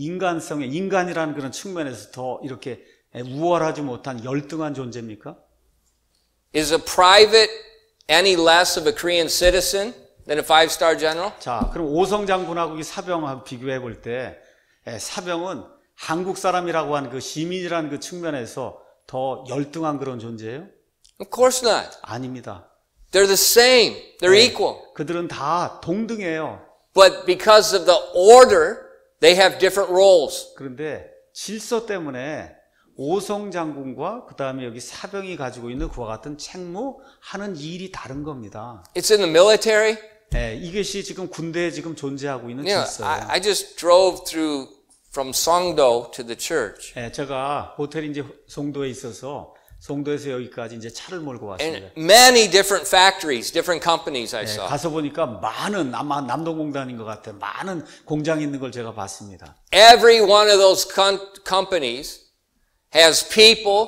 인간이라는 그런 측면에서 더 이렇게 우월하지 못한 열등한 존재입니까? Is a private any less of a Korean citizen than a five-star general? 자, 그럼 오성 장군하고 이 사병하고 비교해 볼 때 사병은 한국 사람이라고 하는 그 시민이라는 그 측면에서 더 열등한 그런 존재예요? Of course not. 아닙니다. They're the same. They're equal. 그들은 다 동등해요. But because of the order, they have different roles. 그런데 질서 때문에 오성 장군과 그 다음에 여기 사병이 가지고 있는 그와 같은 책무하는 일이 다른 겁니다. It's in the military. 이것이 지금 군대에 지금 존재하고 있는 You know, 질서예요. I just drove through from Songdo to the church. 제가 호텔 이제 송도에 있어서 송도에서 여기까지 이제 차를 몰고 왔습니다. And many different factories, different companies I saw. 가서 보니까 많은 아마 남동공단인 것 같아요. 많은 공장이 있는 걸 제가 봤습니다. Every one of those companies has people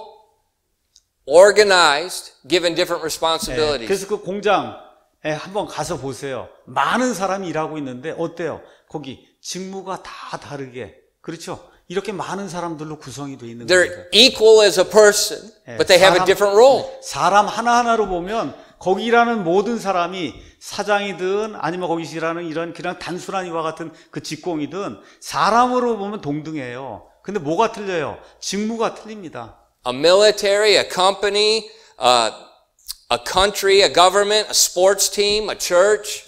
organized, given different responsibilities. 그래서 그 공장에 한번 가서 보세요. 많은 사람이 일하고 있는데 어때요? 거기 직무가 다 다르게 그렇죠? 이렇게 많은 사람들로 구성이 되어 있는 They're 겁니다. equal as a person, but they have a different role. 사람 하나하나로 보면 거기 일하는 모든 사람이 사장이든 아니면 거기서 일하는 이런 그냥 단순한 이와 같은 그 직공이든 사람으로 보면 동등해요. 근데 뭐가 틀려요? 직무가 틀립니다. A military, a company, a country, a government, a sports team, a church.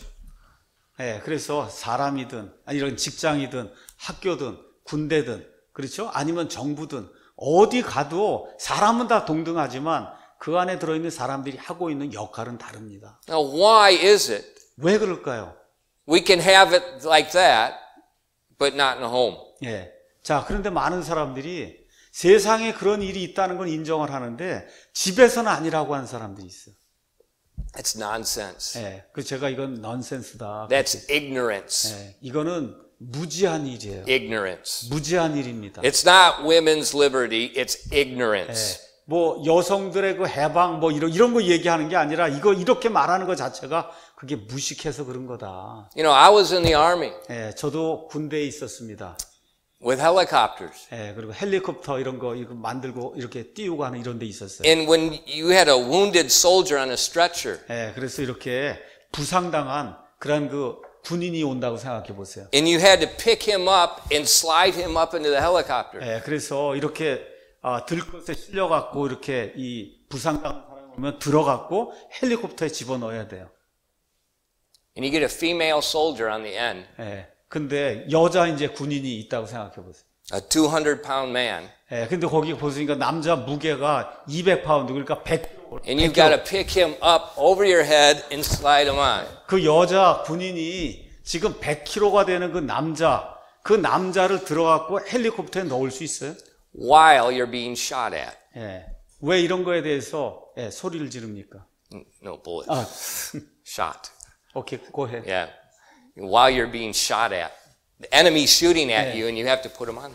그래서 사람이든 아니 이런 직장이든 학교든 군대든 그렇죠? 아니면 정부든 어디 가도 사람은 다 동등하지만 그 안에 들어있는 사람들이 하고 있는 역할은 다릅니다. Now, why is it 왜 그럴까요? we can have it like that, but not in a home? 자, 그런데 많은 사람들이 세상에 그런 일이 있다는 건 인정을 하는데 집에서는 아니라고 하는 사람들이 있어요. That's nonsense. 그래서 제가 이건 넌센스다. That's ignorance. 이거는 무지한 일이에요. Ignorance. 무지한 일입니다. It's not women's liberty, it's ignorance. 뭐 여성들의 그 해방 뭐 이런 거 얘기하는 게 아니라 이거 이렇게 말하는 것 자체가 그게 무식해서 그런 거다. You know, I was in the army 저도 군대에 있었습니다. with helicopters. 그리고 헬리콥터 이런 거 이거 만들고 이렇게 띄우고 하는 이런 데 있었어요. And when you had a wounded soldier on a stretcher, 그래서 이렇게 부상당한 그런 그 군인이 온다고 생각해 보세요. and you had to pick him up and slide him up into the helicopter. 그래서 이렇게 들것에 실려갖고 이렇게 이 부상당한 사람이 오면 들어갖고 헬리콥터에 집어넣어야 돼요. And you get a female soldier on the end, 근데 여자 이제 군인이 있다고 생각해 보세요. a 200-pound man, 근데 거기 보시니까 남자 무게가 200파운드 그러니까 100kg. and you've got to pick him up over your head and slide him on. 그 여자 군인이 지금 100kg가 되는 그 남자를 들어갖고 헬리콥터에 넣을 수 있어요? While you're being shot at. 왜 이런 거에 대해서 소리를 지릅니까? No bullets. Shot. 오케이, go ahead. Yeah. While you're being shot at. The enemy's shooting at you and you have to put them on.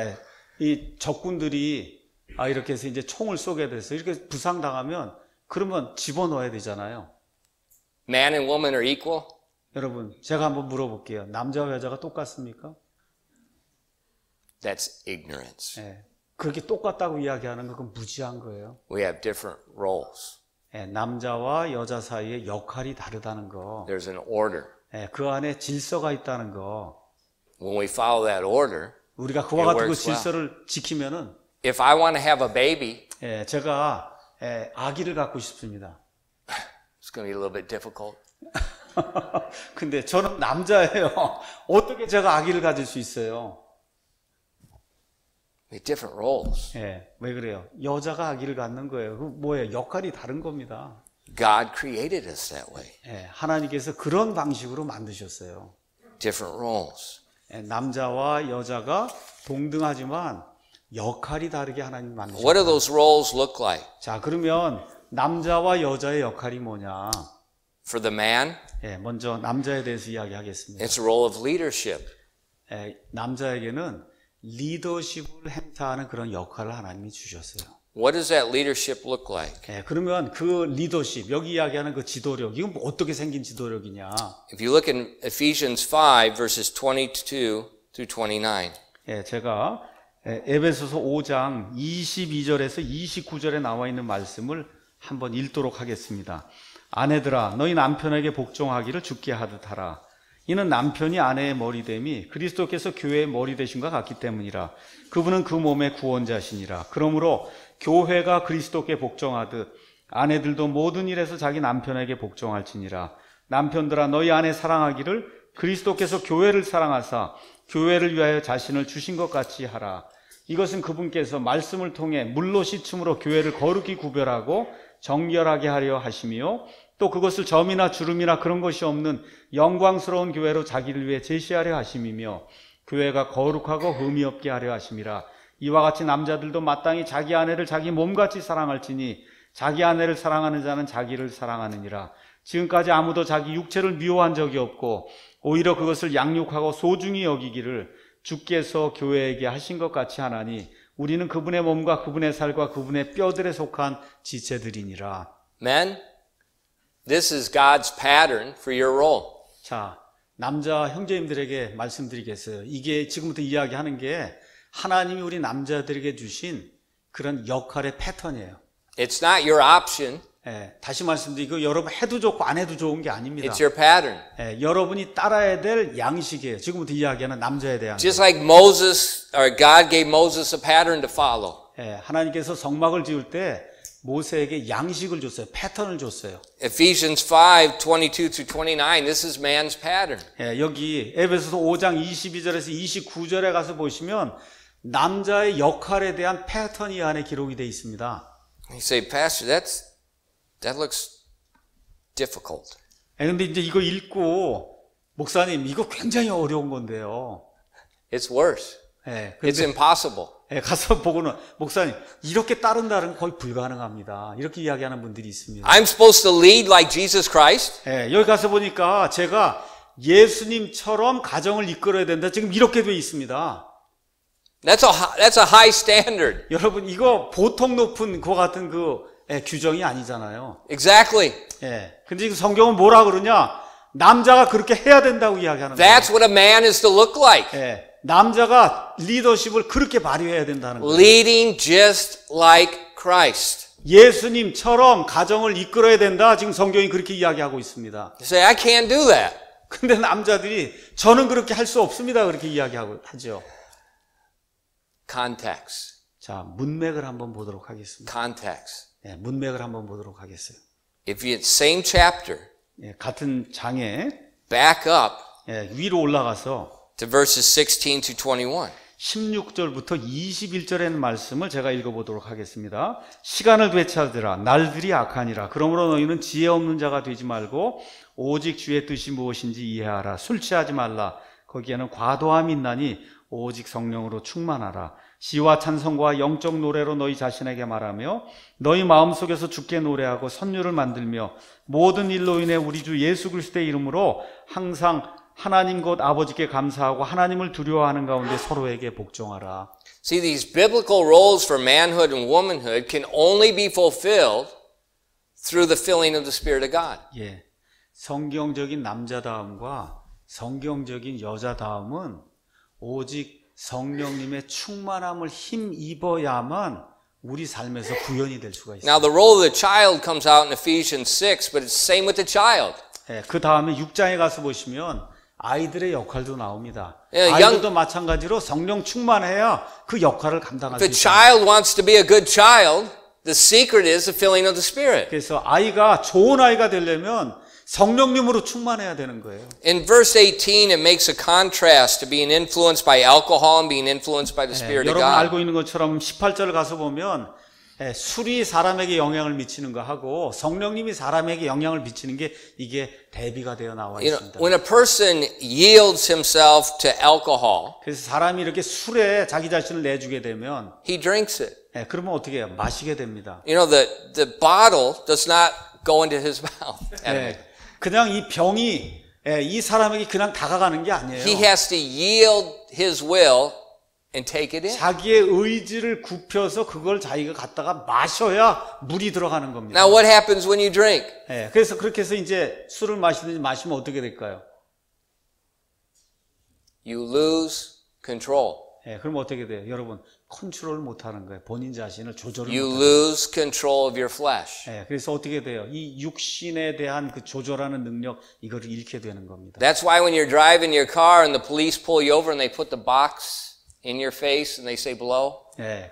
이 적군들이 이렇게 해서 이제 총을 쏘게 돼서 이렇게 부상당하면 그러면 집어넣어야 되잖아요. Man and woman are equal. 여러분, 제가 한번 물어볼게요. 남자와 여자가 똑같습니까? That's ignorance. 그렇게 똑같다고 이야기하는 건 그건 무지한 거예요. We have different roles. 남자와 여자 사이의 역할이 다르다는 거. There's an order. 그 안에 질서가 있다는 거. When we follow that order, 우리가 그와 같은 그 질서를 지키면은 if I want to have a baby, 예, 제가 아기를 갖고 싶습니다. it's going to be a little bit difficult. 근데 저는 남자예요. 어떻게 제가 아기를 가질 수 있어요? We have different roles. 예, 왜 그래요? 여자가 아기를 갖는 거예요. 그 뭐예요? 역할이 다른 겁니다. God created us that way. 예, 하나님께서 그런 방식으로 만드셨어요. Different roles. 예, 남자와 여자가 동등하지만 역할이 다르게 하나님 만드셨어요. What do those roles look like? 자, 그러면 남자와 여자의 역할이 뭐냐? For the man, 예, 먼저 남자에 대해서 이야기하겠습니다. it's a role of leadership. 예, 남자에게는 리더십을 행사하는 그런 역할을 하나님이 주셨어요. What does that leadership look like? 예, 그러면 그 리더십, 여기 이야기하는 그 지도력, 이건 뭐 어떻게 생긴 지도력이냐? If you look in Ephesians 5 verses 22 through 29, 예, 제가 에베소서 5장 22절에서 29절에 나와 있는 말씀을 한번 읽도록 하겠습니다. 아내들아 너희 남편에게 복종하기를 주께 하듯 하라. 이는 남편이 아내의 머리됨이 그리스도께서 교회의 머리 되심과 같기 때문이라. 그분은 그 몸의 구원자시니라. 그러므로 교회가 그리스도께 복종하듯 아내들도 모든 일에서 자기 남편에게 복종할지니라. 남편들아 너희 아내 사랑하기를 그리스도께서 교회를 사랑하사 교회를 위하여 자신을 주신 것 같이 하라. 이것은 그분께서 말씀을 통해 물로 씻음으로 교회를 거룩히 구별하고 정결하게 하려 하시며 또 그것을 점이나 주름이나 그런 것이 없는 영광스러운 교회로 자기를 위해 제시하려 하심이며 교회가 거룩하고 흠이 없게 하려 하심이라. 이와 같이 남자들도 마땅히 자기 아내를 자기 몸같이 사랑할지니 자기 아내를 사랑하는 자는 자기를 사랑하느니라. 지금까지 아무도 자기 육체를 미워한 적이 없고 오히려 그것을 양육하고 소중히 여기기를 주께서 교회에게 하신 것 같이 하나니 우리는 그분의 몸과 그분의 살과 그분의 뼈들에 속한 지체들이니라. men, this is God's pattern for your role. 자, 남자 형제님들에게 말씀드리겠어요. 이게 지금부터 이야기하는 게 하나님이 우리 남자들에게 주신 그런 역할의 패턴이에요. It's not your option. 예, 다시 말씀드리고 여러분 해도 좋고 안 해도 좋은 게 아닙니다. It's your pattern. 예, 여러분이 따라야 될 양식이에요. 지금부터 이야기하는 남자에 대한. Just like Moses, or God gave Moses a pattern to follow. 예, 하나님께서 성막을 지을 때 모세에게 양식을 줬어요. 패턴을 줬어요. Ephesians 5, 22 through 29, this is man's pattern. 예, 여기 에베소서 5장 22절에서 29절에 가서 보시면 남자의 역할에 대한 패턴이 이 안에 기록이 되어 있습니다. You say, Pastor, that looks difficult. 그런데 이제 이거 읽고 목사님 이거 굉장히 어려운 건데요. It's worse. 예, It's impossible. 예, 가서 보고는 목사님 이렇게 따른다는 건 거의 불가능합니다. 이렇게 이야기하는 분들이 있습니다. I'm supposed to lead like Jesus Christ? 예, 여기 가서 보니까 제가 예수님처럼 가정을 이끌어야 된다. 지금 이렇게 돼 있습니다. That's a high standard. 여러분 이거 보통 높은 그와 같은 규정이 아니잖아요. Exactly. 예. 근데 지금 성경은 뭐라 그러냐? 남자가 그렇게 해야 된다고 이야기하는 거예요. That's what a man is to look like. 예. 남자가 리더십을 그렇게 발휘해야 된다는 거예요. Leading just like Christ. 예수님처럼 가정을 이끌어야 된다. 지금 성경이 그렇게 이야기하고 있습니다. You say, I can't do that. 근데 남자들이 저는 그렇게 할 수 없습니다. 그렇게 이야기하고 하죠. Context. 자, 문맥을 한번 보도록 하겠습니다. Context. 예, 문맥을 한번 보도록 하겠어요. If you same chapter, 예, 같은 장에 back up 예, 위로 올라가서 to verses 16 to 21. 16절부터 21절의 말씀을 제가 읽어보도록 하겠습니다. 시간을 되찾으라. 날들이 악하니라. 그러므로 너희는 지혜 없는 자가 되지 말고 오직 주의 뜻이 무엇인지 이해하라. 술 취하지 말라. 거기에는 과도함이 있나니 오직 성령으로 충만하라. 시와 찬송과 영적 노래로 너희 자신에게 말하며 너희 마음속에서 주께 노래하고 선율을 만들며 모든 일로 인해 우리 주 예수 그리스도의 이름으로 항상 하나님 곧 아버지께 감사하고 하나님을 두려워하는 가운데 서로에게 복종하라. See, these biblical roles for manhood and womanhood can only be fulfilled through the filling of the Spirit of God. 예, 성경적인 남자다움과 성경적인 여자다움은 오직 성령님의 충만함을 힘입어야만 우리 삶에서 구현이 될 수가 있어요. Now, the role of the child comes out in Ephesians 6, but it's the same with the child. 예, 그 다음에 6장에 가서 보시면 아이들의 역할도 나옵니다. Yeah, 아이들도 마찬가지로 성령 충만해야 그 역할을 감당할 수 If a 있습니다. child wants to be a good child, the secret is the filling of the Spirit. 그래서 아이가 좋은 아이가 되려면 성령님으로 충만해야 되는 거예요. In verse 18, it makes a contrast to being influenced by alcohol and being influenced by the Spirit of 여러분 God. 알고 있는 것처럼 18절 가서 보면 술이 사람에게 영향을 미치는 거 하고 성령님이 사람에게 영향을 미치는 게 이게 대비가 되어 나와 You know, 있습니다. when a person yields himself to alcohol, 그래서 사람이 이렇게 술에 자기 자신을 내주게 되면 he drinks it. 그러면 어떻게 해요? 마시게 됩니다. You know, the bottle does not go into his mouth. 그냥 이 병이 이 사람에게 그냥 다가가는 게 아니에요. He has to yield his will and take it in. 자기의 의지를 굽혀서 그걸 자기가 갖다가 마셔야 물이 들어가는 겁니다. Now, what happens when you drink? 그래서 그렇게 해서 이제 술을 마시든지 마시면 어떻게 될까요? You lose control. 그럼 어떻게 돼요? 여러분 컨트롤 못하는 거예요. 본인 자신을 조절을 You 못하는 거예요. lose control of your flesh. 그래서 어떻게 돼요? 이 육신에 대한 그 조절하는 능력 이거를 잃게 되는 겁니다. That's why when you're driving your car and the police pull you over and they put the box in your face and they say blow.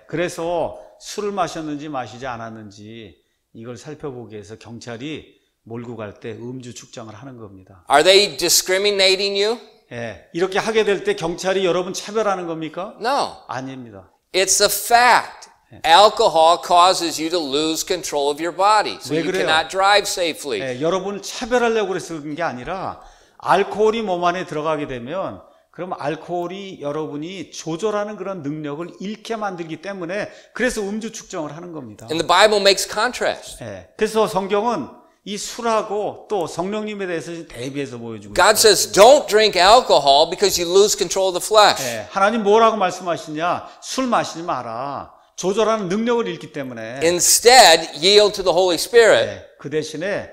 그래서 술을 마셨는지 마시지 않았는지 이걸 살펴보기 위해서 경찰이 몰고 갈 때 음주 측정을 하는 겁니다. Are they discriminating you? 이렇게 하게 될 때 경찰이 여러분 차별하는 겁니까? No. 아닙니다. It's a fact. Alcohol causes you to lose control of your body. So 왜 you 그래요? cannot drive safely. 여러분을 차별하려고 그래서 그런 게 아니라 알코올이 몸 안에 들어가게 되면 그럼 알코올이 여러분이 조절하는 그런 능력을 잃게 만들기 때문에 그래서 음주 측정을 하는 겁니다. And the Bible makes contrast. 그래서 성경은 이 술하고 또 성령님에 대해서 대비해서 보여주고 God 있어요. says don't drink alcohol because you lose control of the flesh. 하나님 뭐라고 말씀하시냐? 술 마시지 마라. 조절하는 능력을 잃기 때문에 Instead, yield to the Holy Spirit. 그 대신에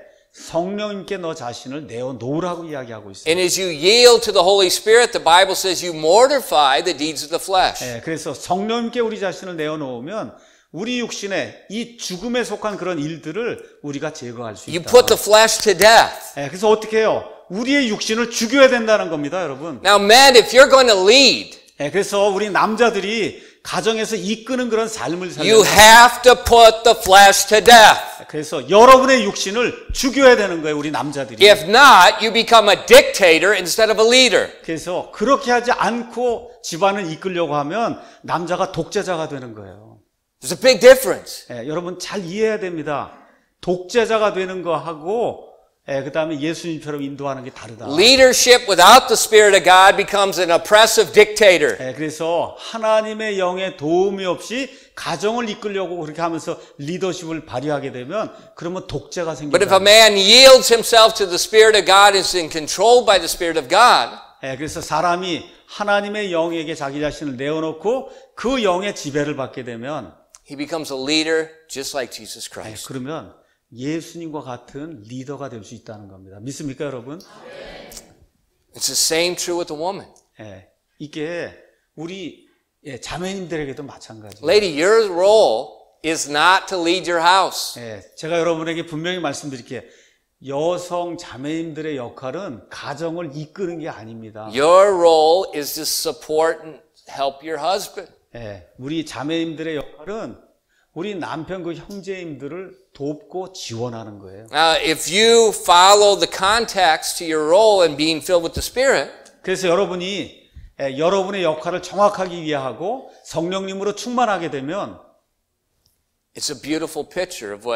성령님께 너 자신을 내어놓으라고 이야기하고 있어요. And as you yield to the Holy Spirit, the Bible says you mortify the deeds of the flesh. 그래서 성령님께 우리 자신을 내어놓으면 우리 육신에 이 죽음에 속한 그런 일들을 우리가 제거할 수 You 있다. put the flesh to death. 그래서 어떻게 해요? 우리의 육신을 죽여야 된다는 겁니다, 여러분. Now, men, if you're going to lead, 그래서 우리 남자들이 가정에서 이끄는 그런 삶을 you 살려면 have to put the flesh to death. 그래서 여러분의 육신을 죽여야 되는 거예요, 우리 남자들이. If not, you become a dictator instead of a leader. 그래서 그렇게 하지 않고 집안을 이끌려고 하면 남자가 독재자가 되는 거예요. There's a big difference. 여러분 잘 이해해야 됩니다. 독재자가 되는 거하고 그 다음에 예수님처럼 인도하는 게 다르다. Leadership without the Spirit of God becomes an oppressive dictator. 그래서 하나님의 영의 도움이 없이 가정을 이끌려고 그렇게 하면서 리더십을 발휘하게 되면 그러면 독재가 But if a 생긴다. man yields himself to the Spirit of God and is controlled by the Spirit of God, 그래서 사람이 하나님의 영에게 자기 자신을 내어놓고 그 영의 지배를 받게 되면 he becomes a leader just like Jesus Christ. 그러면 예수님과 같은 리더가 될 수 있다는 겁니다. 믿습니까, 여러분? It's the same true with the woman. 이게 우리 자매님들에게도 마찬가지예요. Lady, your role is not to lead your house. 제가 여러분에게 분명히 말씀드릴게요. 여성 자매님들의 역할은 가정을 이끄는 게 아닙니다. Your role is to support and help your husband. 우리 자매님들의 역할은 우리 남편 그 형제님들을 돕고 지원하는 거예요. Now, if you follow the context to your role in being filled with the Spirit, 그래서 여러분이 여러분의 역할을 정확하게 이해하고 성령님으로 충만하게 되면 it's a beautiful picture of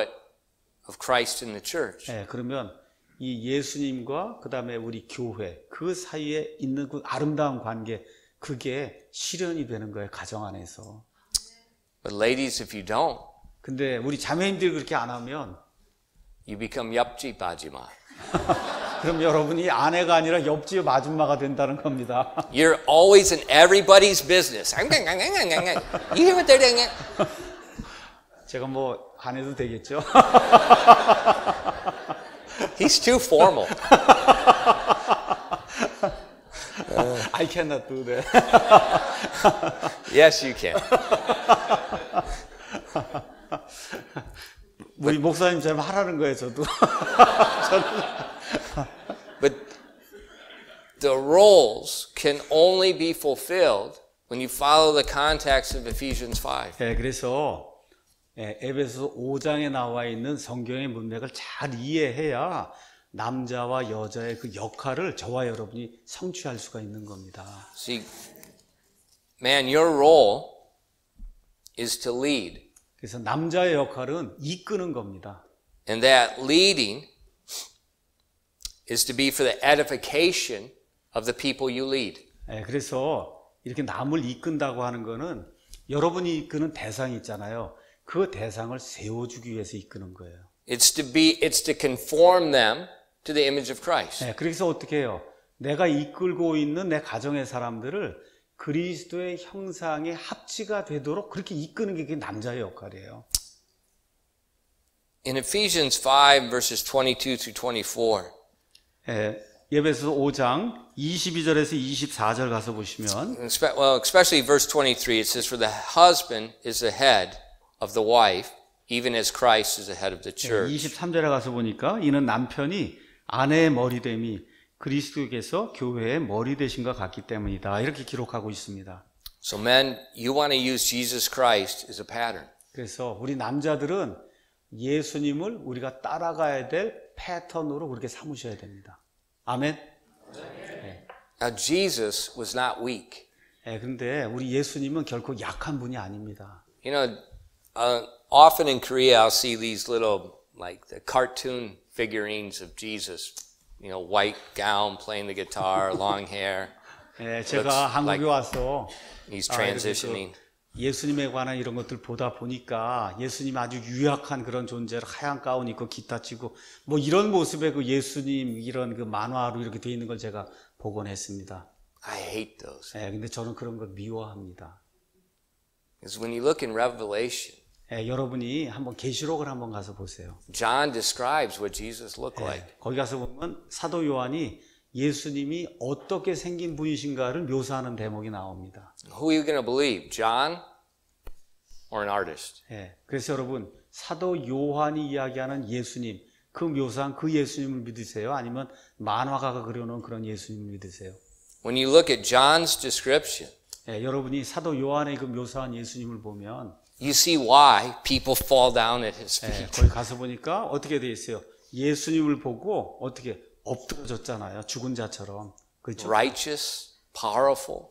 Christ in the church. 그러면 이 예수님과 그다음에 우리 교회 그 사이에 있는 그 아름다운 관계 그게 실현이 되는 거예요, 가정 안에서. But ladies, if you don't, 근데 우리 자매님들이 그렇게 안 하면 you become yapji bajima. 그럼 여러분이 아내가 아니라 옆집 아줌마가 된다는 겁니다. You're always in everybody's business. You hear what they're doing? 제가 뭐 안 해도 되겠죠? He's too formal. I cannot do that. Yes, you can. 우리 목사님처럼 하라는 거예요, 저도. But the role roles can only be fulfilled when you follow the context of Ephesians 5. 예, 그래서 에베소 5장에 나와 있는 성경의 문맥을 잘 이해해야 남자와 여자의 그 역할을 저와 여러분이 성취할 수가 있는 겁니다. See, man, your role is to lead. 그래서 남자의 역할은 이끄는 겁니다. And that leading is to be for the edification of the people you lead. 예, 그래서 이렇게 남을 이끈다고 하는 거는 여러분이 이끄는 대상이 있잖아요. 그 대상을 세워주기 위해서 이끄는 거예요. It's to conform them to the image of Christ. 네, 그래서 어떻게 해요? 내가 이끌고 있는 내 가정의 사람들을 그리스도의 형상의 합치가 되도록 그렇게 이끄는 게 그게 남자의 역할이에요. In Ephesians 5 verses 22 through 24. 에베소 5장 22절에서 24절 가서 보시면 Well, especially verse 23, it says, "For the husband is the head of the wife, even as Christ is the head of the church." 23절에 가서 보니까 이는 남편이 아내의 머리됨이 그리스도께서 교회의 머리 되신과 같기 때문이다. 이렇게 기록하고 있습니다. So men, you want to use Jesus Christ as a pattern. 그래서 우리 남자들은 예수님을 우리가 따라가야 될 패턴으로 그렇게 삼으셔야 됩니다. 아멘. 네. Now Jesus was not weak. 그런데 우리 예수님은 결코 약한 분이 아닙니다. You know, often in Korea I'll see these little like the cartoon figurines of Jesus. You know, white gown, playing the guitar, long hair. 제가 한국에 와서 He's transitioning. 예수님에 관한 이런 것들 보다 보니까 예수님이 아주 유약한 그런 존재로 하얀 가운 입고 기타 치고 뭐 이런 모습의 그 예수님 이런 그 만화로 이렇게 돼 있는 걸 제가 보곤 했습니다. I hate those. 근데 저는 그런 걸 미워합니다. Because when you look in Revelation, 여러분이 한번 계시록을 한번 가서 보세요. John describes what Jesus looked like. 거기 가서 보면 사도 요한이 예수님이 어떻게 생긴 분이신가를 묘사하는 대목이 나옵니다. Who are you going to believe, John or an artist? 그래서 여러분 사도 요한이 이야기하는 예수님, 그 묘사한 그 예수님을 믿으세요? 아니면 만화가가 그려놓은 그런 예수님을 믿으세요? When you look at John's description, 여러분이 사도 요한의 그 묘사한 예수님을 보면 you see why people fall down at his feet. 거기 가서 보니까 어떻게 돼 있어요? 예수님을 보고 어떻게 엎드러졌잖아요. 죽은 자처럼. 그렇죠? Righteous, powerful,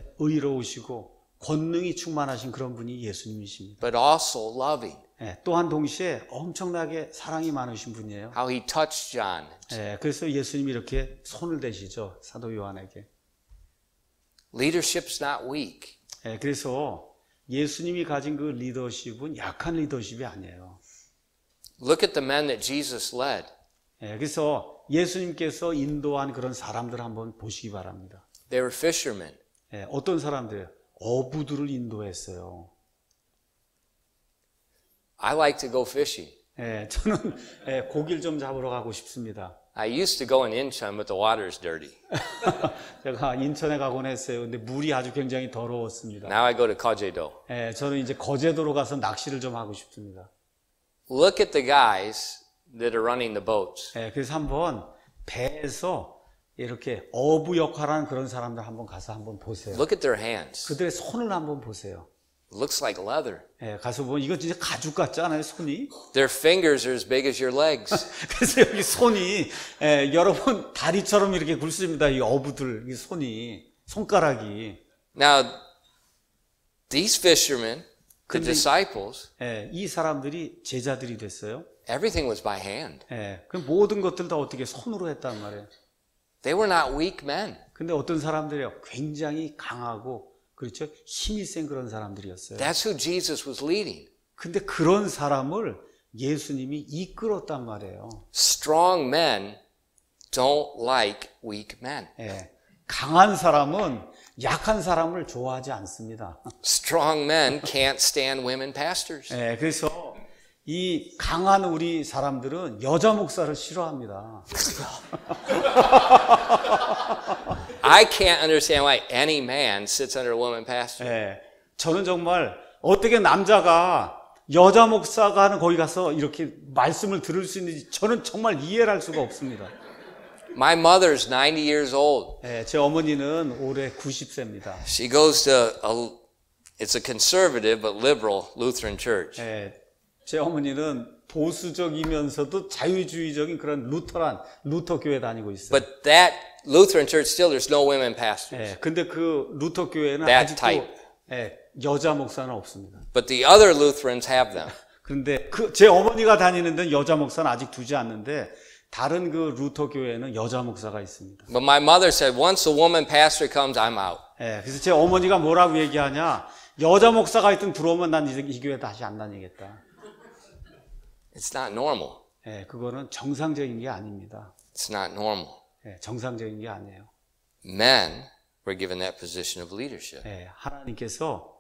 의로우시고 권능이 충만하신 그런 분이 예수님이십니다. but also loving. 또한 동시에 엄청나게 사랑이 많으신 분이에요. How he touched John. 그래서 예수님이 이렇게 손을 대시죠. 사도 요한에게. Leadership's not weak. 그래서 예수님이 가진 그 리더십은 약한 리더십이 아니에요. Look at the men that Jesus led. 그래서 예수님께서 인도한 그런 사람들 한번 보시기 바랍니다. They were fishermen. 어떤 사람들이에요? 어부들을 인도했어요. I like to go fishing. 저는 고기를 좀 잡으러 가고 싶습니다. I used to go in Incheon, but the water is dirty. 제가 인천에 가곤 했어요. 근데 물이 아주 굉장히 더러웠습니다. Now I go to Kojedo. 저는 이제 거제도로 가서 낚시를 좀 하고 싶습니다. Look at the guys that are running the boats. 그래서 한번 배에서 이렇게 어부 역할하는 그런 사람들 한번 가서 한번 보세요. Look at their hands. 그들의 손을 한번 보세요. Looks like leather. 가서 보면 이거 진짜 가죽 같지 않아요, 손이? Their fingers are as big as your legs. 그래서 여기 손이 여러분 다리처럼 이렇게 굵습니다. 이 어부들 이 손이 손가락이. Now, these fishermen, the disciples, 이 사람들이 제자들이 됐어요. everything was by hand. 그 모든 것들 다 어떻게 손으로 했단 말이에요. They were not weak men. 근데 어떤 사람들이요, 굉장히 강하고 그렇죠, 힘이 센 그런 사람들이었어요. That's who Jesus was leading. 근데 그런 사람을 예수님이 이끌었단 말이에요. Strong men don't like weak men. 강한 사람은 약한 사람을 좋아하지 않습니다. Strong men can't stand women pastors. 그래서 이 강한 우리 사람들은 여자 목사를 싫어합니다. I can't understand why any man sits under a woman pastor. 저는 정말 어떻게 남자가 여자 목사가 하는 거기 가서 이렇게 말씀을 들을 수 있는지 저는 정말 이해를 할 수가 없습니다. My mother's 90 years old. 예, 제 어머니는 올해 90세입니다. She goes to it's a conservative but liberal Lutheran church. 예, 제 어머니는 보수적이면서도 자유주의적인 그런 루터 교회 다니고 있어요. But that Lutheran church still there's no women pastors. 예, 근데 그 루터 교회는 That 아직도 type. 예, 여자 목사는 없습니다. But the other Lutherans have them. 그런데 제 어머니가 다니는 데는 여자 목사는 아직 두지 않는데 다른 그 루터 교회는 여자 목사가 있습니다. But my mother said once a woman pastor comes, I'm out. 예, 그래서 제 어머니가 뭐라고 얘기하냐? 여자 목사가 있든 들어오면 난 이 교회 다시 안 다니겠다. It's not normal. 예, 그거는 정상적인 게 아닙니다. It's not normal. 예, 정상적인 게 아니에요. Men were given that position of leadership. 예, 하나님께서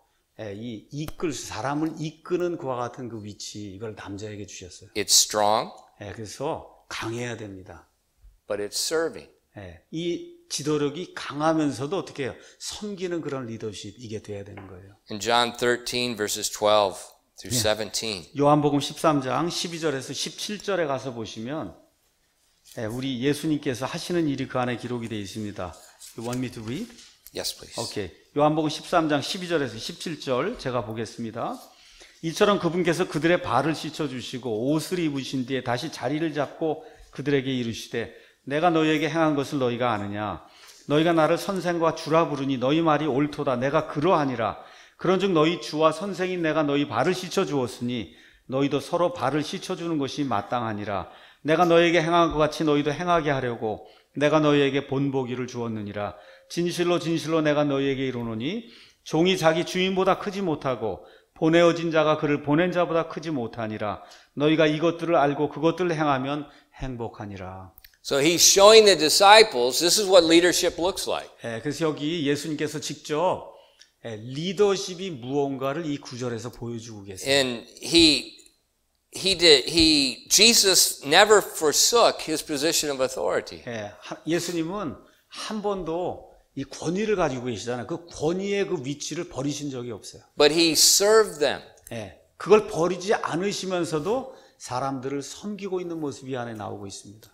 사람을 이끄는 그와 같은 그 위치 이걸 남자에게 주셨어요. It's strong, 예, 그래서 강해야 됩니다. but it's serving. 예, 이 지도력이 강하면서도 어떻게 해요? 섬기는 그런 리더십 이게 돼야 되는 거예요. In John 13 verses 12 through 17. 요한복음 13장 12절에서 17절에 가서 보시면 우리 예수님께서 하시는 일이 그 안에 기록이 되어 있습니다. You want me to read? Yes, please. 오케이. 요한복음 13장 12절에서 17절 제가 보겠습니다. 이처럼 그분께서 그들의 발을 씻어주시고 옷을 입으신 뒤에 다시 자리를 잡고 그들에게 이르시되 내가 너희에게 행한 것을 너희가 아느냐? 너희가 나를 선생과 주라 부르니 너희 말이 옳도다. 내가 그러하니라. 그런즉 너희 주와 선생인 내가 너희 발을 씻어주었으니 너희도 서로 발을 씻어주는 것이 마땅하니라. 내가 너희에게 행한 것 같이 너희도 행하게 하려고 내가 너희에게 본보기를 주었느니라. 진실로 진실로 내가 너희에게 이르노니 종이 자기 주인보다 크지 못하고 보내어진 자가 그를 보낸 자보다 크지 못하니라. 너희가 이것들을 알고 그것들을 행하면 행복하니라. So he's showing the disciples this is what leadership looks like. 그래서 여기 예수님께서 직접 리더십이 무언가를 이 구절에서 보여주고 계세요. And Jesus never forsook his position of authority. 예수님은 한 번도 이 권위를 가지고 계시잖아요. 그 권위의 그 위치를 버리신 적이 없어요. But he served them. 그걸 버리지 않으시면서도 사람들을 섬기고 있는 모습이 안에 나오고 있습니다.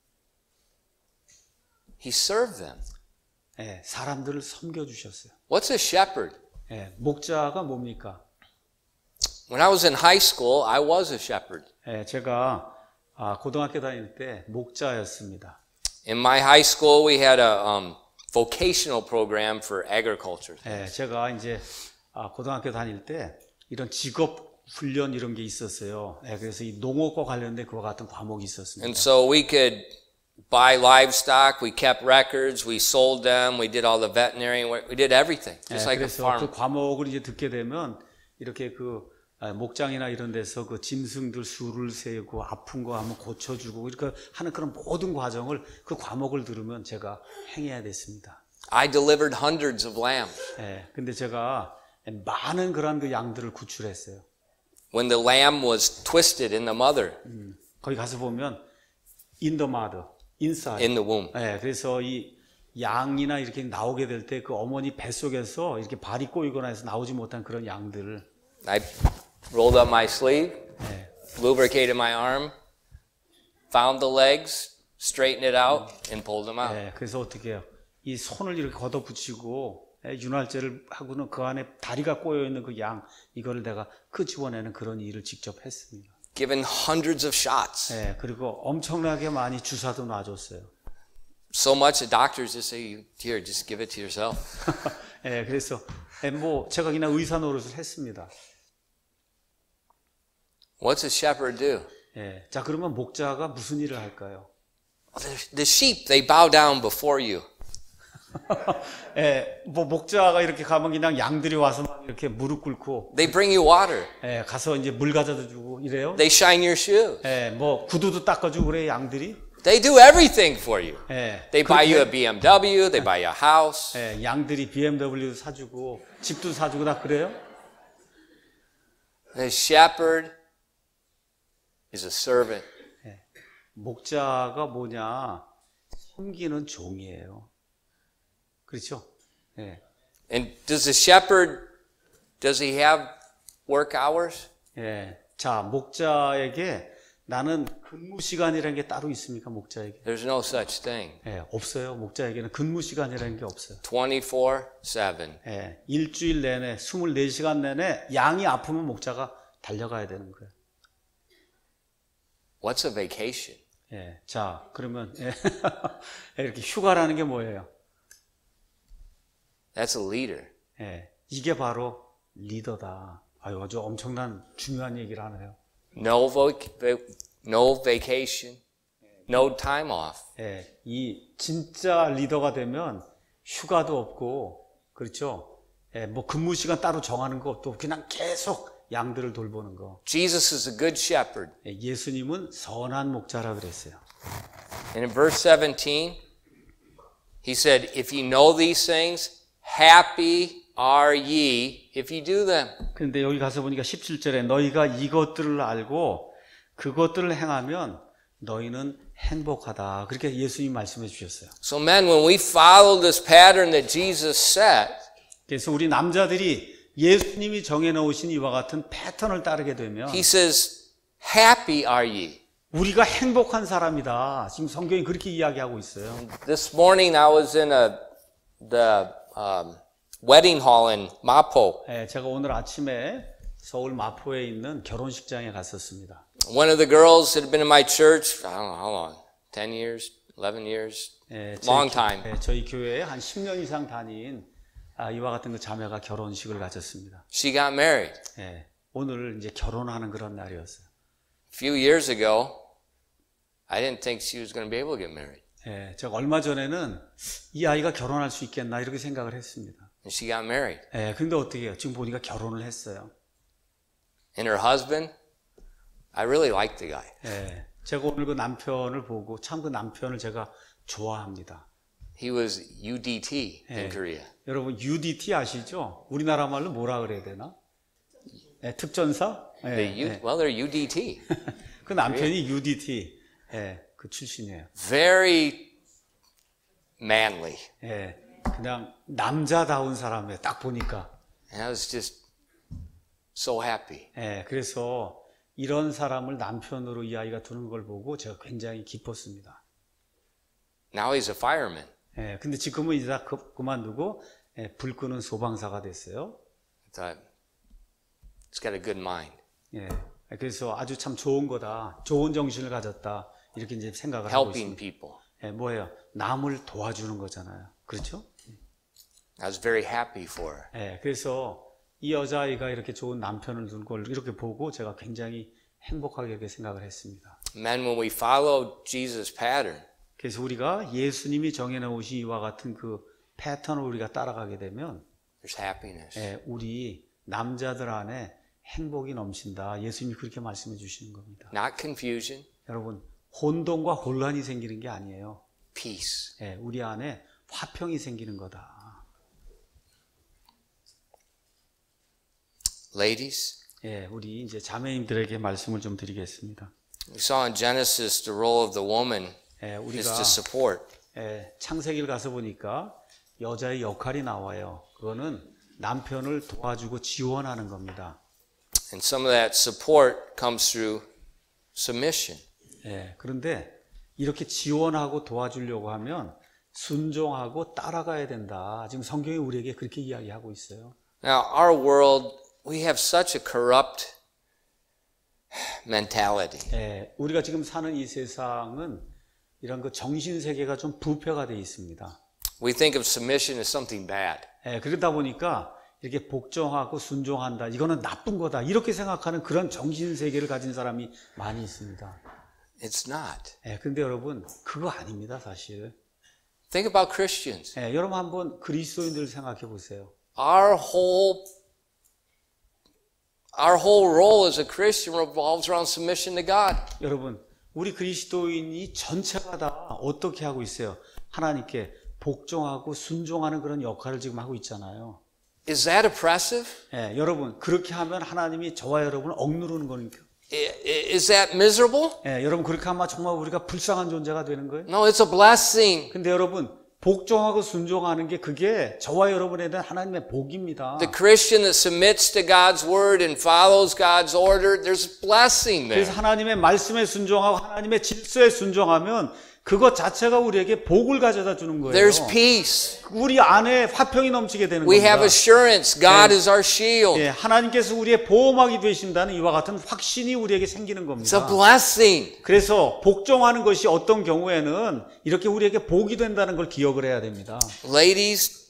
He served them. 사람들을 섬겨주셨어요. What's a shepherd? 목자가 뭡니까? When I was in high school, I was a shepherd. 제가 고등학교 다닐 때 목자였습니다. In my high school, we had a vocational program for agriculture. 제가 이제 고등학교 다닐 때 이런 직업 훈련 이런 게 있었어요. 그래서 이 농업과 관련된 그와 같은 과목이 있었습니다. And so we could buy livestock, we kept records, we sold them, we did all the veterinary work, we did everything, just like a 그래서 farm. 그 과목을 이제 듣게 되면 이렇게 그 목장이나 이런 데서 그 짐승들 수를 세고 아픈 거 한번 고쳐주고 이렇게 하는 그런 모든 과정을 그 과목을 들으면 제가 행해야 됐습니다. I delivered hundreds of lambs. 근데 제가 많은 그런 그 양들을 구출했어요. When the lamb was twisted in the mother, 거기 가서 보면 in the mother, inside. in the womb. 그래서 이 양이나 이렇게 나오게 될 때 그 어머니 뱃속에서 이렇게 발이 꼬이거나 해서 나오지 못한 그런 양들을 I rolled up my sleeve, lubricated my arm, found the legs, straightened it out, and pulled them out. 그래서 어떻게 해요? 이 손을 이렇게 걷어붙이고 윤활제를 하고는 그 안에 다리가 꼬여있는 그 양 이거를 내가 끄집어내는 그런 일을 직접 했습니다. Given hundreds of shots. 그리고 엄청나게 많이 주사도 놔줬어요. So much the doctors just say, here, just give it to yourself. 그래서 뭐 제가 그냥 의사 노릇을 했습니다. What's a shepherd do? 자, 그러면 목자가 무슨 일을 할까요? The sheep, they bow down before you. 뭐 목자가 이렇게 가면 그냥 양들이 와서 막 이렇게 무릎 꿇고 They bring you water. 가서 이제 물 가져다 주고 이래요. They shine your shoes. 뭐 구두도 닦아주고 그래 양들이. They do everything for you. They buy you a 그렇게, BMW, they buy you a house. 양들이 BMW도 사주고 집도 사주고 다 그래요. The shepherd is a servant. 목자가 뭐냐? 섬기는 종이에요. 그렇죠? And does the shepherd, does he have work hours? 자, 목자에게 나는 근무 시간이라는 게 따로 있습니까, 목자에게? There's no such thing. 예, 없어요. 목자에게는 근무 시간이라는 게 없어요. 24/7. 예, 일주일 내내 24시간 내내 양이 아프면 목자가 달려가야 되는 거예요. What's a vacation? 예, 자, 그러면 예, 이렇게 휴가라는 게 뭐예요? That's a leader. 예, 이게 바로 리더다. 아유, 아주 엄청난 중요한 얘기를 하네요. No vacation. No time off. 예, 이 진짜 리더가 되면 휴가도 없고, 그렇죠? 예, 뭐 근무 시간 따로 정하는 거 없고 그냥 계속 양들을 돌보는 거. Jesus is a good shepherd. 예, 예수님은 선한 목자라 그랬어요. And in verse 17, he said, if you know these things, happy are ye if you do them. 그런데 여기 가서 보니까 17절에 너희가 이것들을 알고 그것들을 행하면 너희는 행복하다. 그렇게 예수님 말씀해 주셨어요. So men, when we follow this pattern that Jesus set, 그래서 우리 남자들이 예수님이 정해놓으신 이와 같은 패턴을 따르게 되면 he says, happy are ye. 우리가 행복한 사람이다. 지금 성경이 그렇게 이야기하고 있어요. This morning I was in the wedding hall in Mapo. 예, 제가 오늘 아침에 서울 마포에 있는 결혼식장에 갔었습니다. One of the girls that had been in my church, I don't know how long, 10 years, 11 years, 예, long time. 저희 교회에 한 10년 이상 다닌 이와 같은 그 자매가 결혼식을 가졌습니다. She got married. 예, 오늘 이제 결혼하는 그런 날이었어요. A few years ago, I didn't think she was going to be able to get married. 예, 제가 얼마 전에는 이 아이가 결혼할 수 있겠나 이렇게 생각을 했습니다. And she got married. 예, 근데 어떻게 해요? 지금 보니까 결혼을 했어요. And her husband, I really liked the guy. 예, 제가 오늘 그 남편을 보고 참 그 남편을 제가 좋아합니다. He was UDT in 예. Korea. 여러분 UDT 아시죠? 우리나라 말로 뭐라 그래야 되나? 예, 특전사? 예, Well, they're UDT. 그 남편이 UDT 그 출신이에요. Very manly. 예, 그냥 남자다운 사람이에요. 딱 보니까. And I was just so happy. 예, 그래서 이런 사람을 남편으로 이 아이가 두는 걸 보고 제가 굉장히 기뻤습니다. Now he's a fireman. 예, 근데 지금은 이제 다 그만두고 불 끄는 소방사가 됐어요. I thought, he's got a good mind. 예, 그래서 아주 참 좋은 거다. 좋은 정신을 가졌다. 이렇게 이제 생각을 하고 Helping 있습니다. people. 예, 뭐예요? 남을 도와주는 거잖아요. 그렇죠? I was very happy for her. 예, 그래서 이 여자아이가 이렇게 좋은 남편을 둔 걸 이렇게 보고 제가 굉장히 행복하게 이렇게 생각을 했습니다. Men, when we follow Jesus' pattern, 그래서 우리가 예수님이 정해놓으신 이와 같은 그 패턴을 우리가 따라가게 되면 there's happiness. 예, 우리 남자들 안에 행복이 넘친다. 예수님이 그렇게 말씀해 주시는 겁니다. Not confusion, 여러분, 혼돈과 혼란이 생기는 게 아니에요. peace. 예, 우리 안에 화평이 생기는 거다. Ladies, 예, 우리 이제 자매님들에게 말씀을 좀 드리겠습니다. we saw in Genesis the role of the woman 예, is 우리가 to support. 창세기를 가서 보니까 여자의 역할이 나와요. 그거는 남편을 도와주고 지원하는 겁니다. And some of that support comes through submission. 예, 그런데 이렇게 지원하고 도와주려고 하면 순종하고 따라가야 된다. 지금 성경이 우리에게 그렇게 이야기하고 있어요. Now, our world, we have such a corrupt mentality. 예, 우리가 지금 사는 이 세상은 이런 그 정신 세계가 좀 부패가 되어 있습니다. We think of submission as something bad. 예, 그러다 보니까 이렇게 복종하고 순종한다. 이거는 나쁜 거다. 이렇게 생각하는 그런 정신 세계를 가진 사람이 많이 있습니다. It's not. 예, 근데 여러분 그거 아닙니다, 사실. Think about Christians. 예, 여러분 한번 그리스도인들을 생각해 보세요. Our whole role as a Christian revolves around submission to God. 여러분, 우리 그리스도인이 전체가 다 어떻게 하고 있어요? 하나님께 복종하고 순종하는 그런 역할을 지금 하고 있잖아요. Is that oppressive? 예, 여러분 그렇게 하면 하나님이 저와 여러분을 억누르는 거니까. Is that miserable? 예, 여러분 그렇게 하면 정말 우리가 불쌍한 존재가 되는 거예요. No, it's a blessing. 근데 여러분 복종하고 순종하는 게 그게 저와 여러분에 대한 하나님의 복입니다. The Christian that submits to God's word and follows God's order, there's blessing 그래서 there. 하나님의 말씀에 순종하고 하나님의 질서에 순종하면 그것 자체가 우리에게 복을 가져다 주는 거예요. There's peace. 우리 안에 화평이 넘치게 되는 We 겁니다. have assurance. God is our shield. 예, 하나님께서 우리의 보호막이 되신다는 이와 같은 확신이 우리에게 생기는 It's a 겁니다. blessing. 그래서 복종하는 것이 어떤 경우에는 이렇게 우리에게 복이 된다는 걸 기억을 해야 됩니다. Ladies,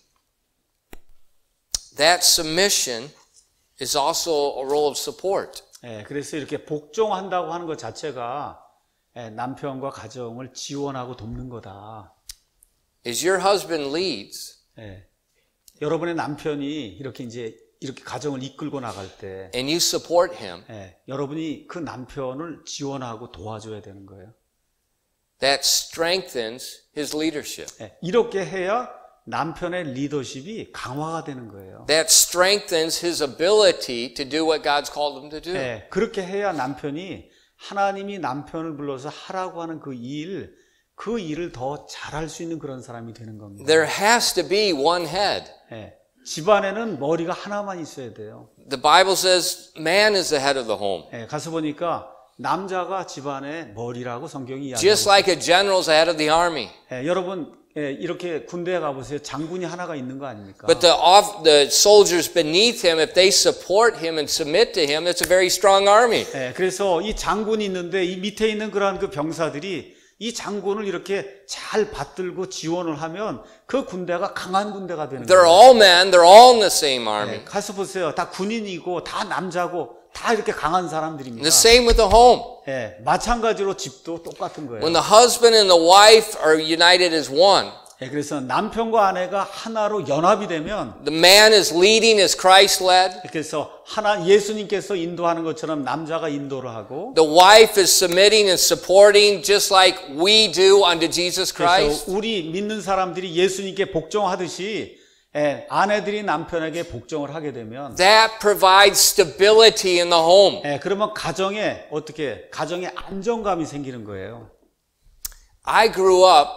that submission is also a role of support. 예, 그래서 이렇게 복종한다고 하는 것 자체가 남편과 가정을 지원하고 돕는 거다. As your husband leads 예, 여러분의 남편이 이렇게 가정을 이끌고 나갈 때, and you support him, 여러분이 그 남편을 지원하고 도와줘야 되는 거예요. that strengthens his leadership. 이렇게 해야 남편의 리더십이 강화가 되는 거예요. That strengthens his ability to do what God's called him to do. 그렇게 해야 남편이 하나님이 남편을 불러서 하라고 하는 그 일을 더 잘할 수 있는 그런 사람이 되는 겁니다. There has to be one head. 집안에는 머리가 하나만 있어야 돼요. The Bible says man is the head of the home. 가서 보니까 남자가 집안의 머리라고 성경이 이야기하고 Just like a general is the head of the army. 여러분 이렇게 군대에 가보세요. 장군이 하나가 있는 거 아닙니까? But the soldiers beneath him, if they support him and submit to him, it's a very strong army. 그래서 이 장군이 있는데 이 밑에 있는 그러한 그 병사들이 이 장군을 이렇게 잘 받들고 지원을 하면 그 군대가 강한 군대가 되는 They're 거예요. all men, they're all in the same army. 가서 보세요. 다 군인이고 다 남자고 다 이렇게 강한 사람들입니다. The same with the home. 마찬가지로 집도 똑같은 거예요. When the husband and the wife are united as one, 그래서 남편과 아내가 하나로 연합이 되면 the man is leading as Christ led. 그래서 예수님께서 인도하는 것처럼 남자가 인도를 하고 The wife is submitting and supporting just like we do unto Jesus Christ. 그래서 우리 믿는 사람들이 예수님께 복종하듯이 아내들이 남편에게 복종을 하게 되면 That provides stability in the home. 그러면 가정에 안정감이 생기는 거예요. I grew up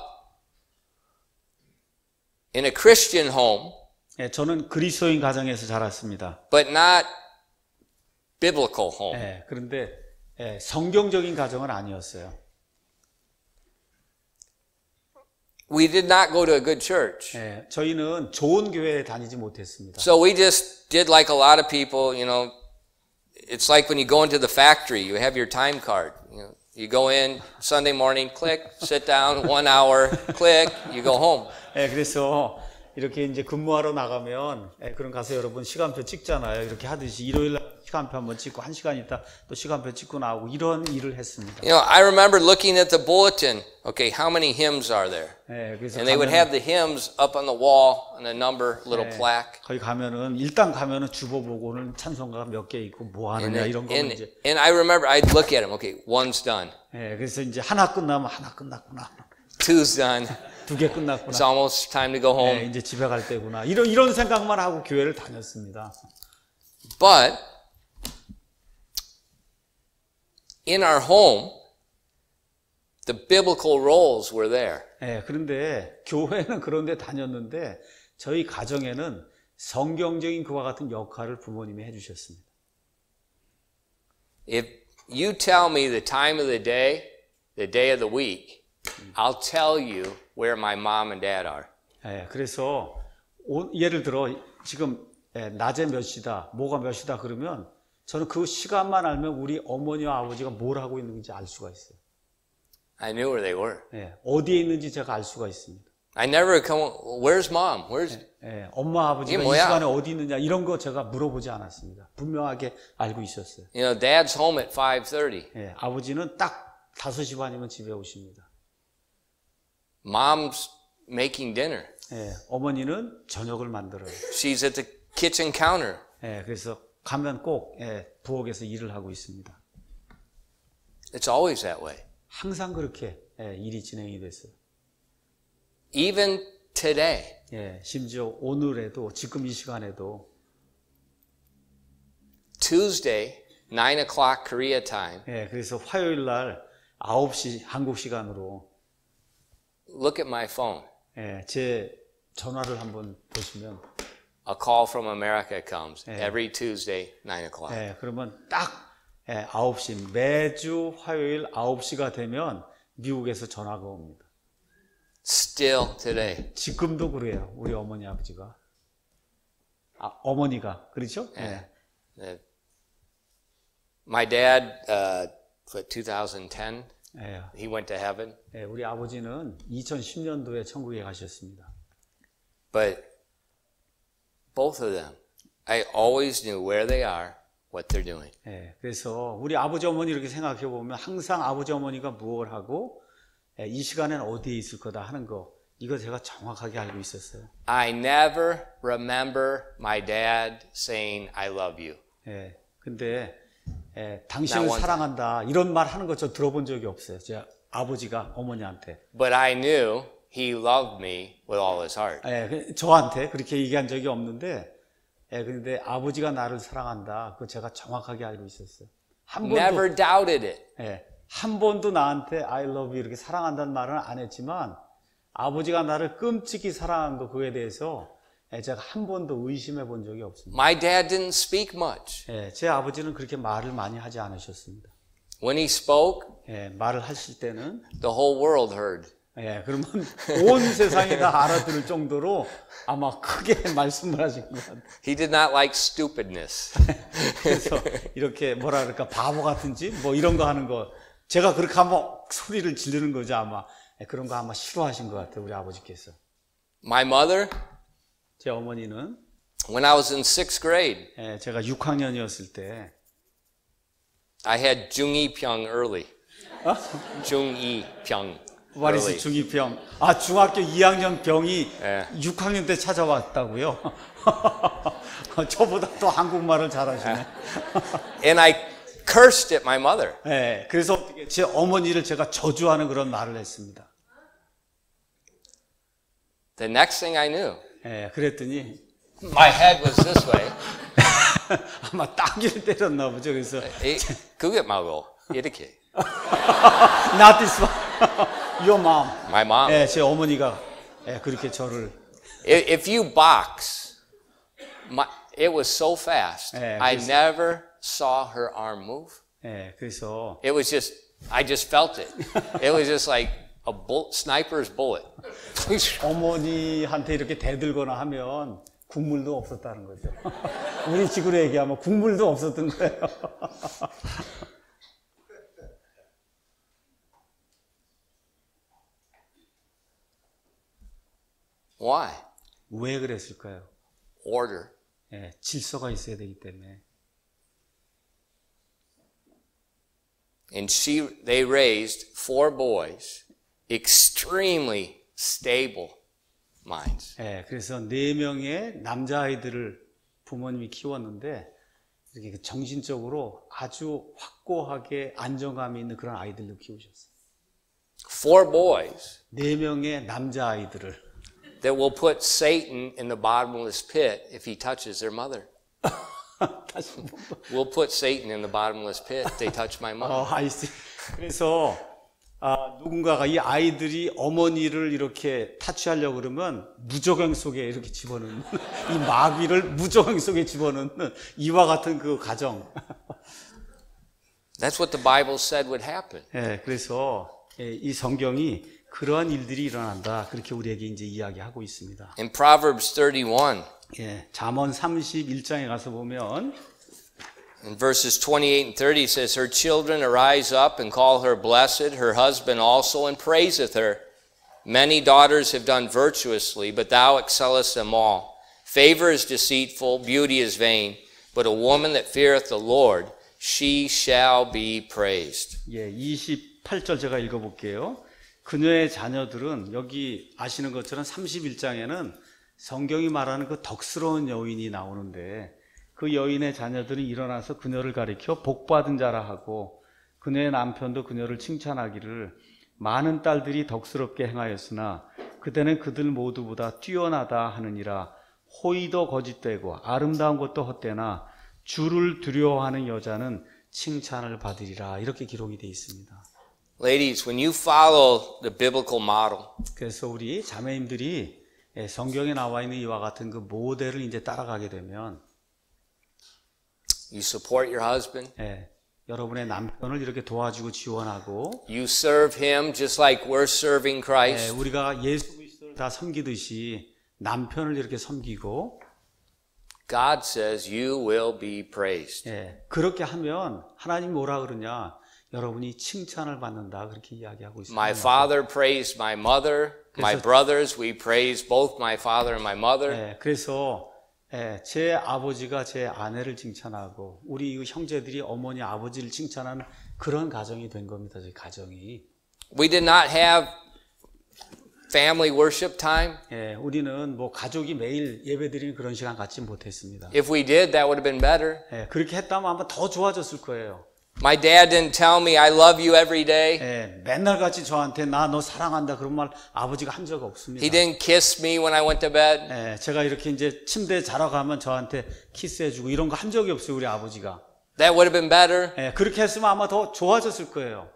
in a Christian home, 저는 그리스도인 가정에서 자랐습니다. but not biblical home. 그런데 성경적인 가정은 아니었어요. We did not go to a good church. 저희는 좋은 교회에 다니지 못했습니다. So we just did like a lot of people, you know, it's like when you go into the factory, you have your time card. You go in Sunday morning, click, sit down, 1 hour, click, you go home. 그래서 이렇게 이제 근무하러 나가면 그럼 가서 여러분 시간표 찍잖아요. 이렇게 하듯이 일요일 날 시간표 한번 찍고 1시간 있다 또 시간표 찍고 나오고 이런 일을 했습니다. You know, I remember looking at the bulletin. Okay, how many hymns are there? 그래서 And they would have the hymns up on the wall and a number, little plaque. 거기 가면은 일단 가면은 주보 보고 오늘 찬송가가 몇 개 있고 뭐 하느냐 이런 거 이제. And I remember I'd look at them. Okay, one's done. 그래서 이제 하나 끝나면 하나 끝났구나. Two's done. 2개 끝났구나. It's almost time to go home. 이제 집에 갈 때구나. 이런 생각만 하고 교회를 다녔습니다. But in our home, the biblical roles were there. 그런데 교회는 그런데 다녔는데 저희 가정에는 성경적인 그와 같은 역할을 부모님이 해주셨습니다. If you tell me the time of the day of the week, I'll tell you where my mom and dad are. 그래서 예를 들어 지금 낮에 몇 시다, 뭐가 몇 시다 그러면 저는 그 시간만 알면 우리 어머니와 아버지가 뭘 하고 있는지 알 수가 있어요. I knew where they were. 어디에 있는지 제가 알 수가 있습니다. I never come, where's mom? Where's 엄마 아버지가 이 시간에 어디 있느냐 이런 거 제가 물어보지 않았습니다. 분명하게 알고 있었어요. You know, dad's home at 5:30. 아버지는 딱 5시 반이면 집에 오십니다. Mom's making dinner. 어머니는 저녁을 만들어요. She's at the kitchen counter. 그래서 가면 꼭 부엌에서 일을 하고 있습니다. It's always that way. 항상 그렇게 일이 진행이 됐어요. Even today. 심지어 오늘에도 지금 이 시간에도 Tuesday, 9 o'clock Korea time. 그래서 화요일 날 9시 한국 시간으로 Look at my phone. 예, 제 전화를 한번 보시면 A call from America comes 예. every Tuesday, 9 o'clock. 예, 그러면 딱 9시 매주 화요일 9시가 되면 미국에서 전화가 옵니다. Still today. 지금도 그래요. 우리 어머니 아버지가. 어머니가 그렇죠? 예. My dad, for 2010, 예. he went to heaven. 예, 우리 아버지는 2010년도에 천국에 가셨습니다. But both of them, I always knew where they are, what they're doing. 예, 그래서 우리 아버지 어머니 이렇게 생각해 보면 항상 아버지 어머니가 무엇을 하고 이 시간에는 어디에 있을 거다 하는 거 이거 제가 정확하게 알고 있었어요. I never remember my dad saying, I love you. 예, 근데 당신을 Not one 사랑한다 이런 말 하는 거 저 들어본 적이 없어요. 제 아버지가 어머니한테. But I knew he loved me with all his heart. 예, 저한테 그렇게 얘기한 적이 없는데, 근데 아버지가 나를 사랑한다. 그거 제가 정확하게 알고 있었어요. 한 번도, Never doubted it. 한 번도 나한테 I love you 이렇게 사랑한다는 말은 안 했지만, 아버지가 나를 끔찍이 사랑한 거 그거에 대해서 제가 한 번도 의심해 본 적이 없습니다. My dad didn't speak much. 제 아버지는 그렇게 말을 많이 하지 않으셨습니다. When he spoke, 말을 하실 때는 the whole world heard. 그러면 온 세상이 다 알아들을 정도로 아마 크게 말씀을 하신 것 같아요. He did not like stupidness. 그래서 이렇게 뭐라 그럴까 바보 같은지 뭐 이런 거 하는 거 제가 그렇게 하면 소리를 지르는 거죠 아마. 그런 거 아마 싫어하신 것 같아요 우리 아버지께서. My mother, 제 어머니는 when I was in 6th grade, 제가 6학년이었을 때 I had 중이병 early. 중이병. What is 중2병? 중학교 2학년 병이 6학년 때 찾아왔다고요? 저보다 또 한국말을 잘하시네. And I cursed at my mother. 그래서 제 어머니를 제가 저주하는 그런 말을 했습니다. The next thing I knew, 그랬더니 my head was this way. 아마 따귀를 때렸나 보죠. 그래서 그게 말고 이렇게. Not this one. Your mom. My mom. 제 어머니가 그렇게 저를. If you box, it was so fast. I never saw her arm move. 그래서 It was just, I just felt it. It was just like a sniper's bullet. 어머니한테 이렇게 대들거나 하면 국물도 없었다는 거죠. 우리 식으로 얘기하면 국물도 없었던 거예요. Why? 왜 그랬을까요? Order. 질서가 있어야 되기 때문에. And they raised 4 boys, extremely stable minds. 그래서 4명의 남자아이들을 부모님이 키웠는데, 이렇게 정신적으로 아주 확고하게 안정감이 있는 그런 아이들로 키우셨어요. 4 boys 4명의 남자아이들을. that will put Satan in the bottomless pit if he touches their mother. We'll put Satan in the bottomless pit if they touch my mother. I see. 그래서 누군가가 이 아이들이 어머니를 이렇게 타치하려고 그러면 무저갱 속에 이렇게 집어넣는 이 마귀를 무저갱 속에 집어넣는 이와 같은 그 가정. That's what the Bible said would happen. 그래서 이 성경이 그러한 일들이 일어난다. 그렇게 우리에게 이제 이야기하고 있습니다. In Proverbs 31, 잠언 31장에 가서 보면 in verses 28 and 30 it says, Her children arise up and call her blessed, her husband also, and praiseth her. Many daughters have done virtuously, but thou excellest them all. Favor is deceitful, beauty is vain, but a woman that feareth the Lord, she shall be praised. 28절 제가 읽어볼게요. 그녀의 자녀들은 여기 아시는 것처럼 31장에는 성경이 말하는 그 덕스러운 여인이 나오는데 그 여인의 자녀들이 일어나서 그녀를 가리켜 복받은 자라 하고 그녀의 남편도 그녀를 칭찬하기를 많은 딸들이 덕스럽게 행하였으나 그대는 그들 모두보다 뛰어나다 하느니라. 호의도 거짓되고 아름다운 것도 헛되나 주를 두려워하는 여자는 칭찬을 받으리라. 이렇게 기록이 되어 있습니다. Ladies, when you follow the biblical model, 그래서 우리 자매님들이 성경에 나와 있는 이와 같은 그 모델을 이제 따라가게 되면 you support your husband, 여러분의 남편을 이렇게 도와주고 지원하고 you serve him just like we're serving Christ. 우리가 예수 그리스도를 다 섬기듯이 남편을 이렇게 섬기고 God says you will be praised. 그렇게 하면 하나님 뭐라 그러냐? 여러분이 칭찬을 받는다 그렇게 이야기하고 있습니다. My father praised my mother. My brothers, we praise both my father and my mother. 그래서 제 아버지가 제 아내를 칭찬하고 우리 형제들이 어머니 아버지를 칭찬하는 그런 가정이 된 겁니다. 저희 가정이. We did not have family worship time. 우리는 뭐 가족이 매일 예배드리는 그런 시간 갖지 못했습니다. If we did, that would have been better. 그렇게 했다면 아마 더 좋아졌을 거예요. My dad didn't tell me I love you every day. 맨날 같이 저한테 나 너 사랑한다 그런 말 아버지가 한 적 없습니다. He didn't kiss me when I went to bed. 제가 이렇게 이제 침대에 자러 가면 저한테 키스해주고 이런 거 한 적이 없어요, 우리 아버지가. That would have been better. 그렇게 했으면 아마 더 좋아졌을 거예요.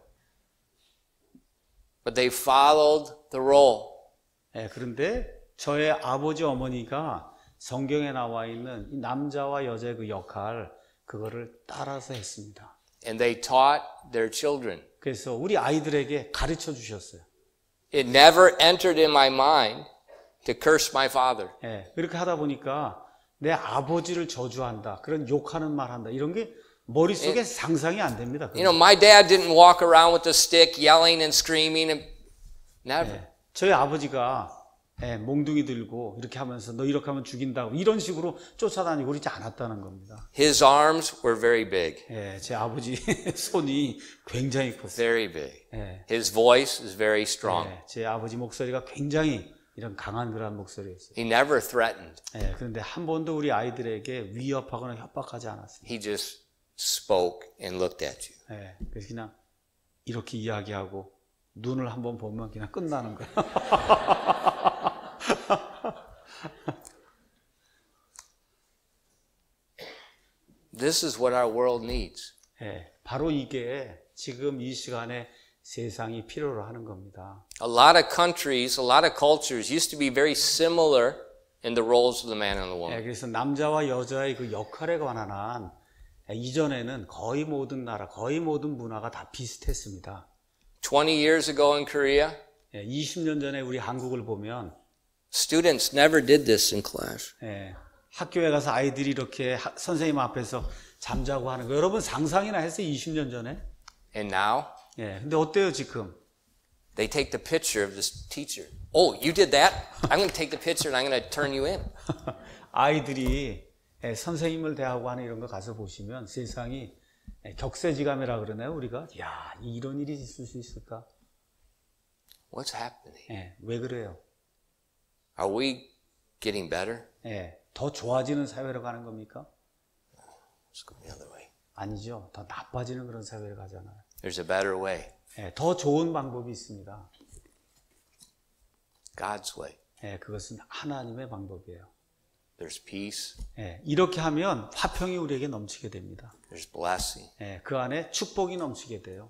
But they followed the role. 그런데 저의 아버지 어머니가 성경에 나와 있는 이 남자와 여자의 그 역할 그거를 따라서 했습니다. And they taught their children. 그래서 우리 아이들에게 가르쳐 주셨어요. It never entered in my mind to curse my father. 그렇게 하다 보니까 내 아버지를 저주한다. 그런 욕하는 말 한다. 이런 게 머릿속에 상상이 안 됩니다. You know, my dad didn't walk around with a stick yelling and screaming and never. 저희 아버지가 몽둥이 들고 이렇게 하면서 너 이렇게 하면 죽인다고 이런 식으로 쫓아다니고 그러지 않았다는 겁니다. His arms were very big. 제 아버지 손이 굉장히 컸어요. Very big. His voice is very strong. 제 아버지 목소리가 굉장히 이런 강한 그런 목소리였어요. He never threatened. 그런데 한 번도 우리 아이들에게 위협하거나 협박하지 않았어요. He just spoke and looked at you. 그래서 그냥 이렇게 이야기하고 눈을 한번 보면 그냥 끝나는 거예요. This is what our world needs. 바로 이게 지금 이 시간에 세상이 필요로 하는 겁니다. A lot of countries, a lot of cultures used to be very similar in the roles of the man and the woman. 그래서 남자와 여자의 그 역할에 관한 한 이전에는 거의 모든 나라, 거의 모든 문화가 다 비슷했습니다. 20 years ago in Korea, 20년 전에 우리 한국을 보면 students never did this in class. 학교에 가서 아이들이 이렇게 선생님 앞에서 잠자고 하는 거 여러분 상상이나 했어요? 20년 전에? And now, 근데 어때요 지금? they take the picture of this teacher. Oh, you did that? I'm going to take the picture and I'm going to turn you in. 아이들이 선생님을 대하고 하는 이런 거 가서 보시면 세상이 격세지감이라 그러나요 우리가? 야, 이런 일이 있을 수 있을까? What's happening? 왜 그래요? Are we getting better? 더 좋아지는 사회로 가는 겁니까? Let's go the other way. 아니죠. 더 나빠지는 그런 사회로 가잖아요. There's a better way. 더 좋은 방법이 있습니다. God's way. 그것은 하나님의 방법이에요. There's peace. 이렇게 하면 화평이 우리에게 넘치게 됩니다. There's blessing. 그 안에 축복이 넘치게 돼요.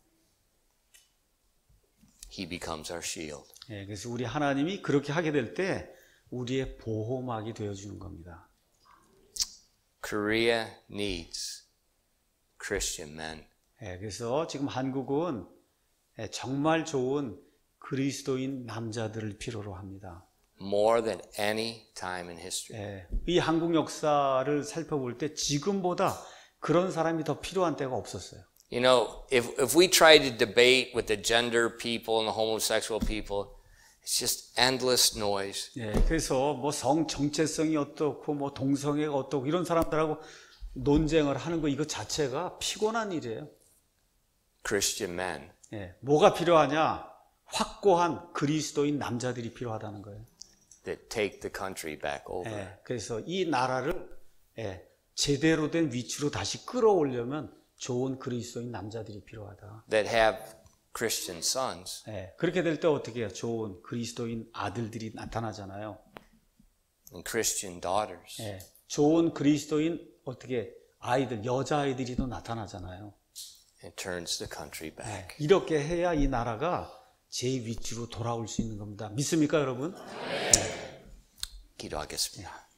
He becomes our shield. 그래서 우리 하나님이 그렇게 하게 될 때 우리의 보호막이 되어주는 겁니다. Korea needs Christian men. 그래서 지금 한국은 정말 좋은 그리스도인 남자들을 필요로 합니다. More than any time in history. 이 한국 역사를 살펴볼 때 지금보다 그런 사람이 더 필요한 때가 없었어요. You know, if we try to debate with the gender people and the homosexual people, it's just endless noise. 그래서 뭐 성 정체성이 어떻고 뭐 동성애가 어떻고 이런 사람들하고 논쟁을 하는 거 이거 자체가 피곤한 일이에요. Christian men. 뭐가 필요하냐? 확고한 그리스도인 남자들이 필요하다는 거예요. That take the country back over. 그래서 이 나라를 제대로 된 위치로 다시 끌어오려면 좋은 그리스도인 남자들이 필요하다. That have Christian sons. 그렇게 될 때 어떻게 해요? 좋은 그리스도인 아들들이 나타나잖아요. And Christian daughters. 좋은 그리스도인 어떻게 아이들, 여자 아이들이 또 나타나잖아요. and turns the country back. 이렇게 해야 이 나라가 제 위치로 돌아올 수 있는 겁니다. 믿습니까, 여러분? 기도하겠습니다.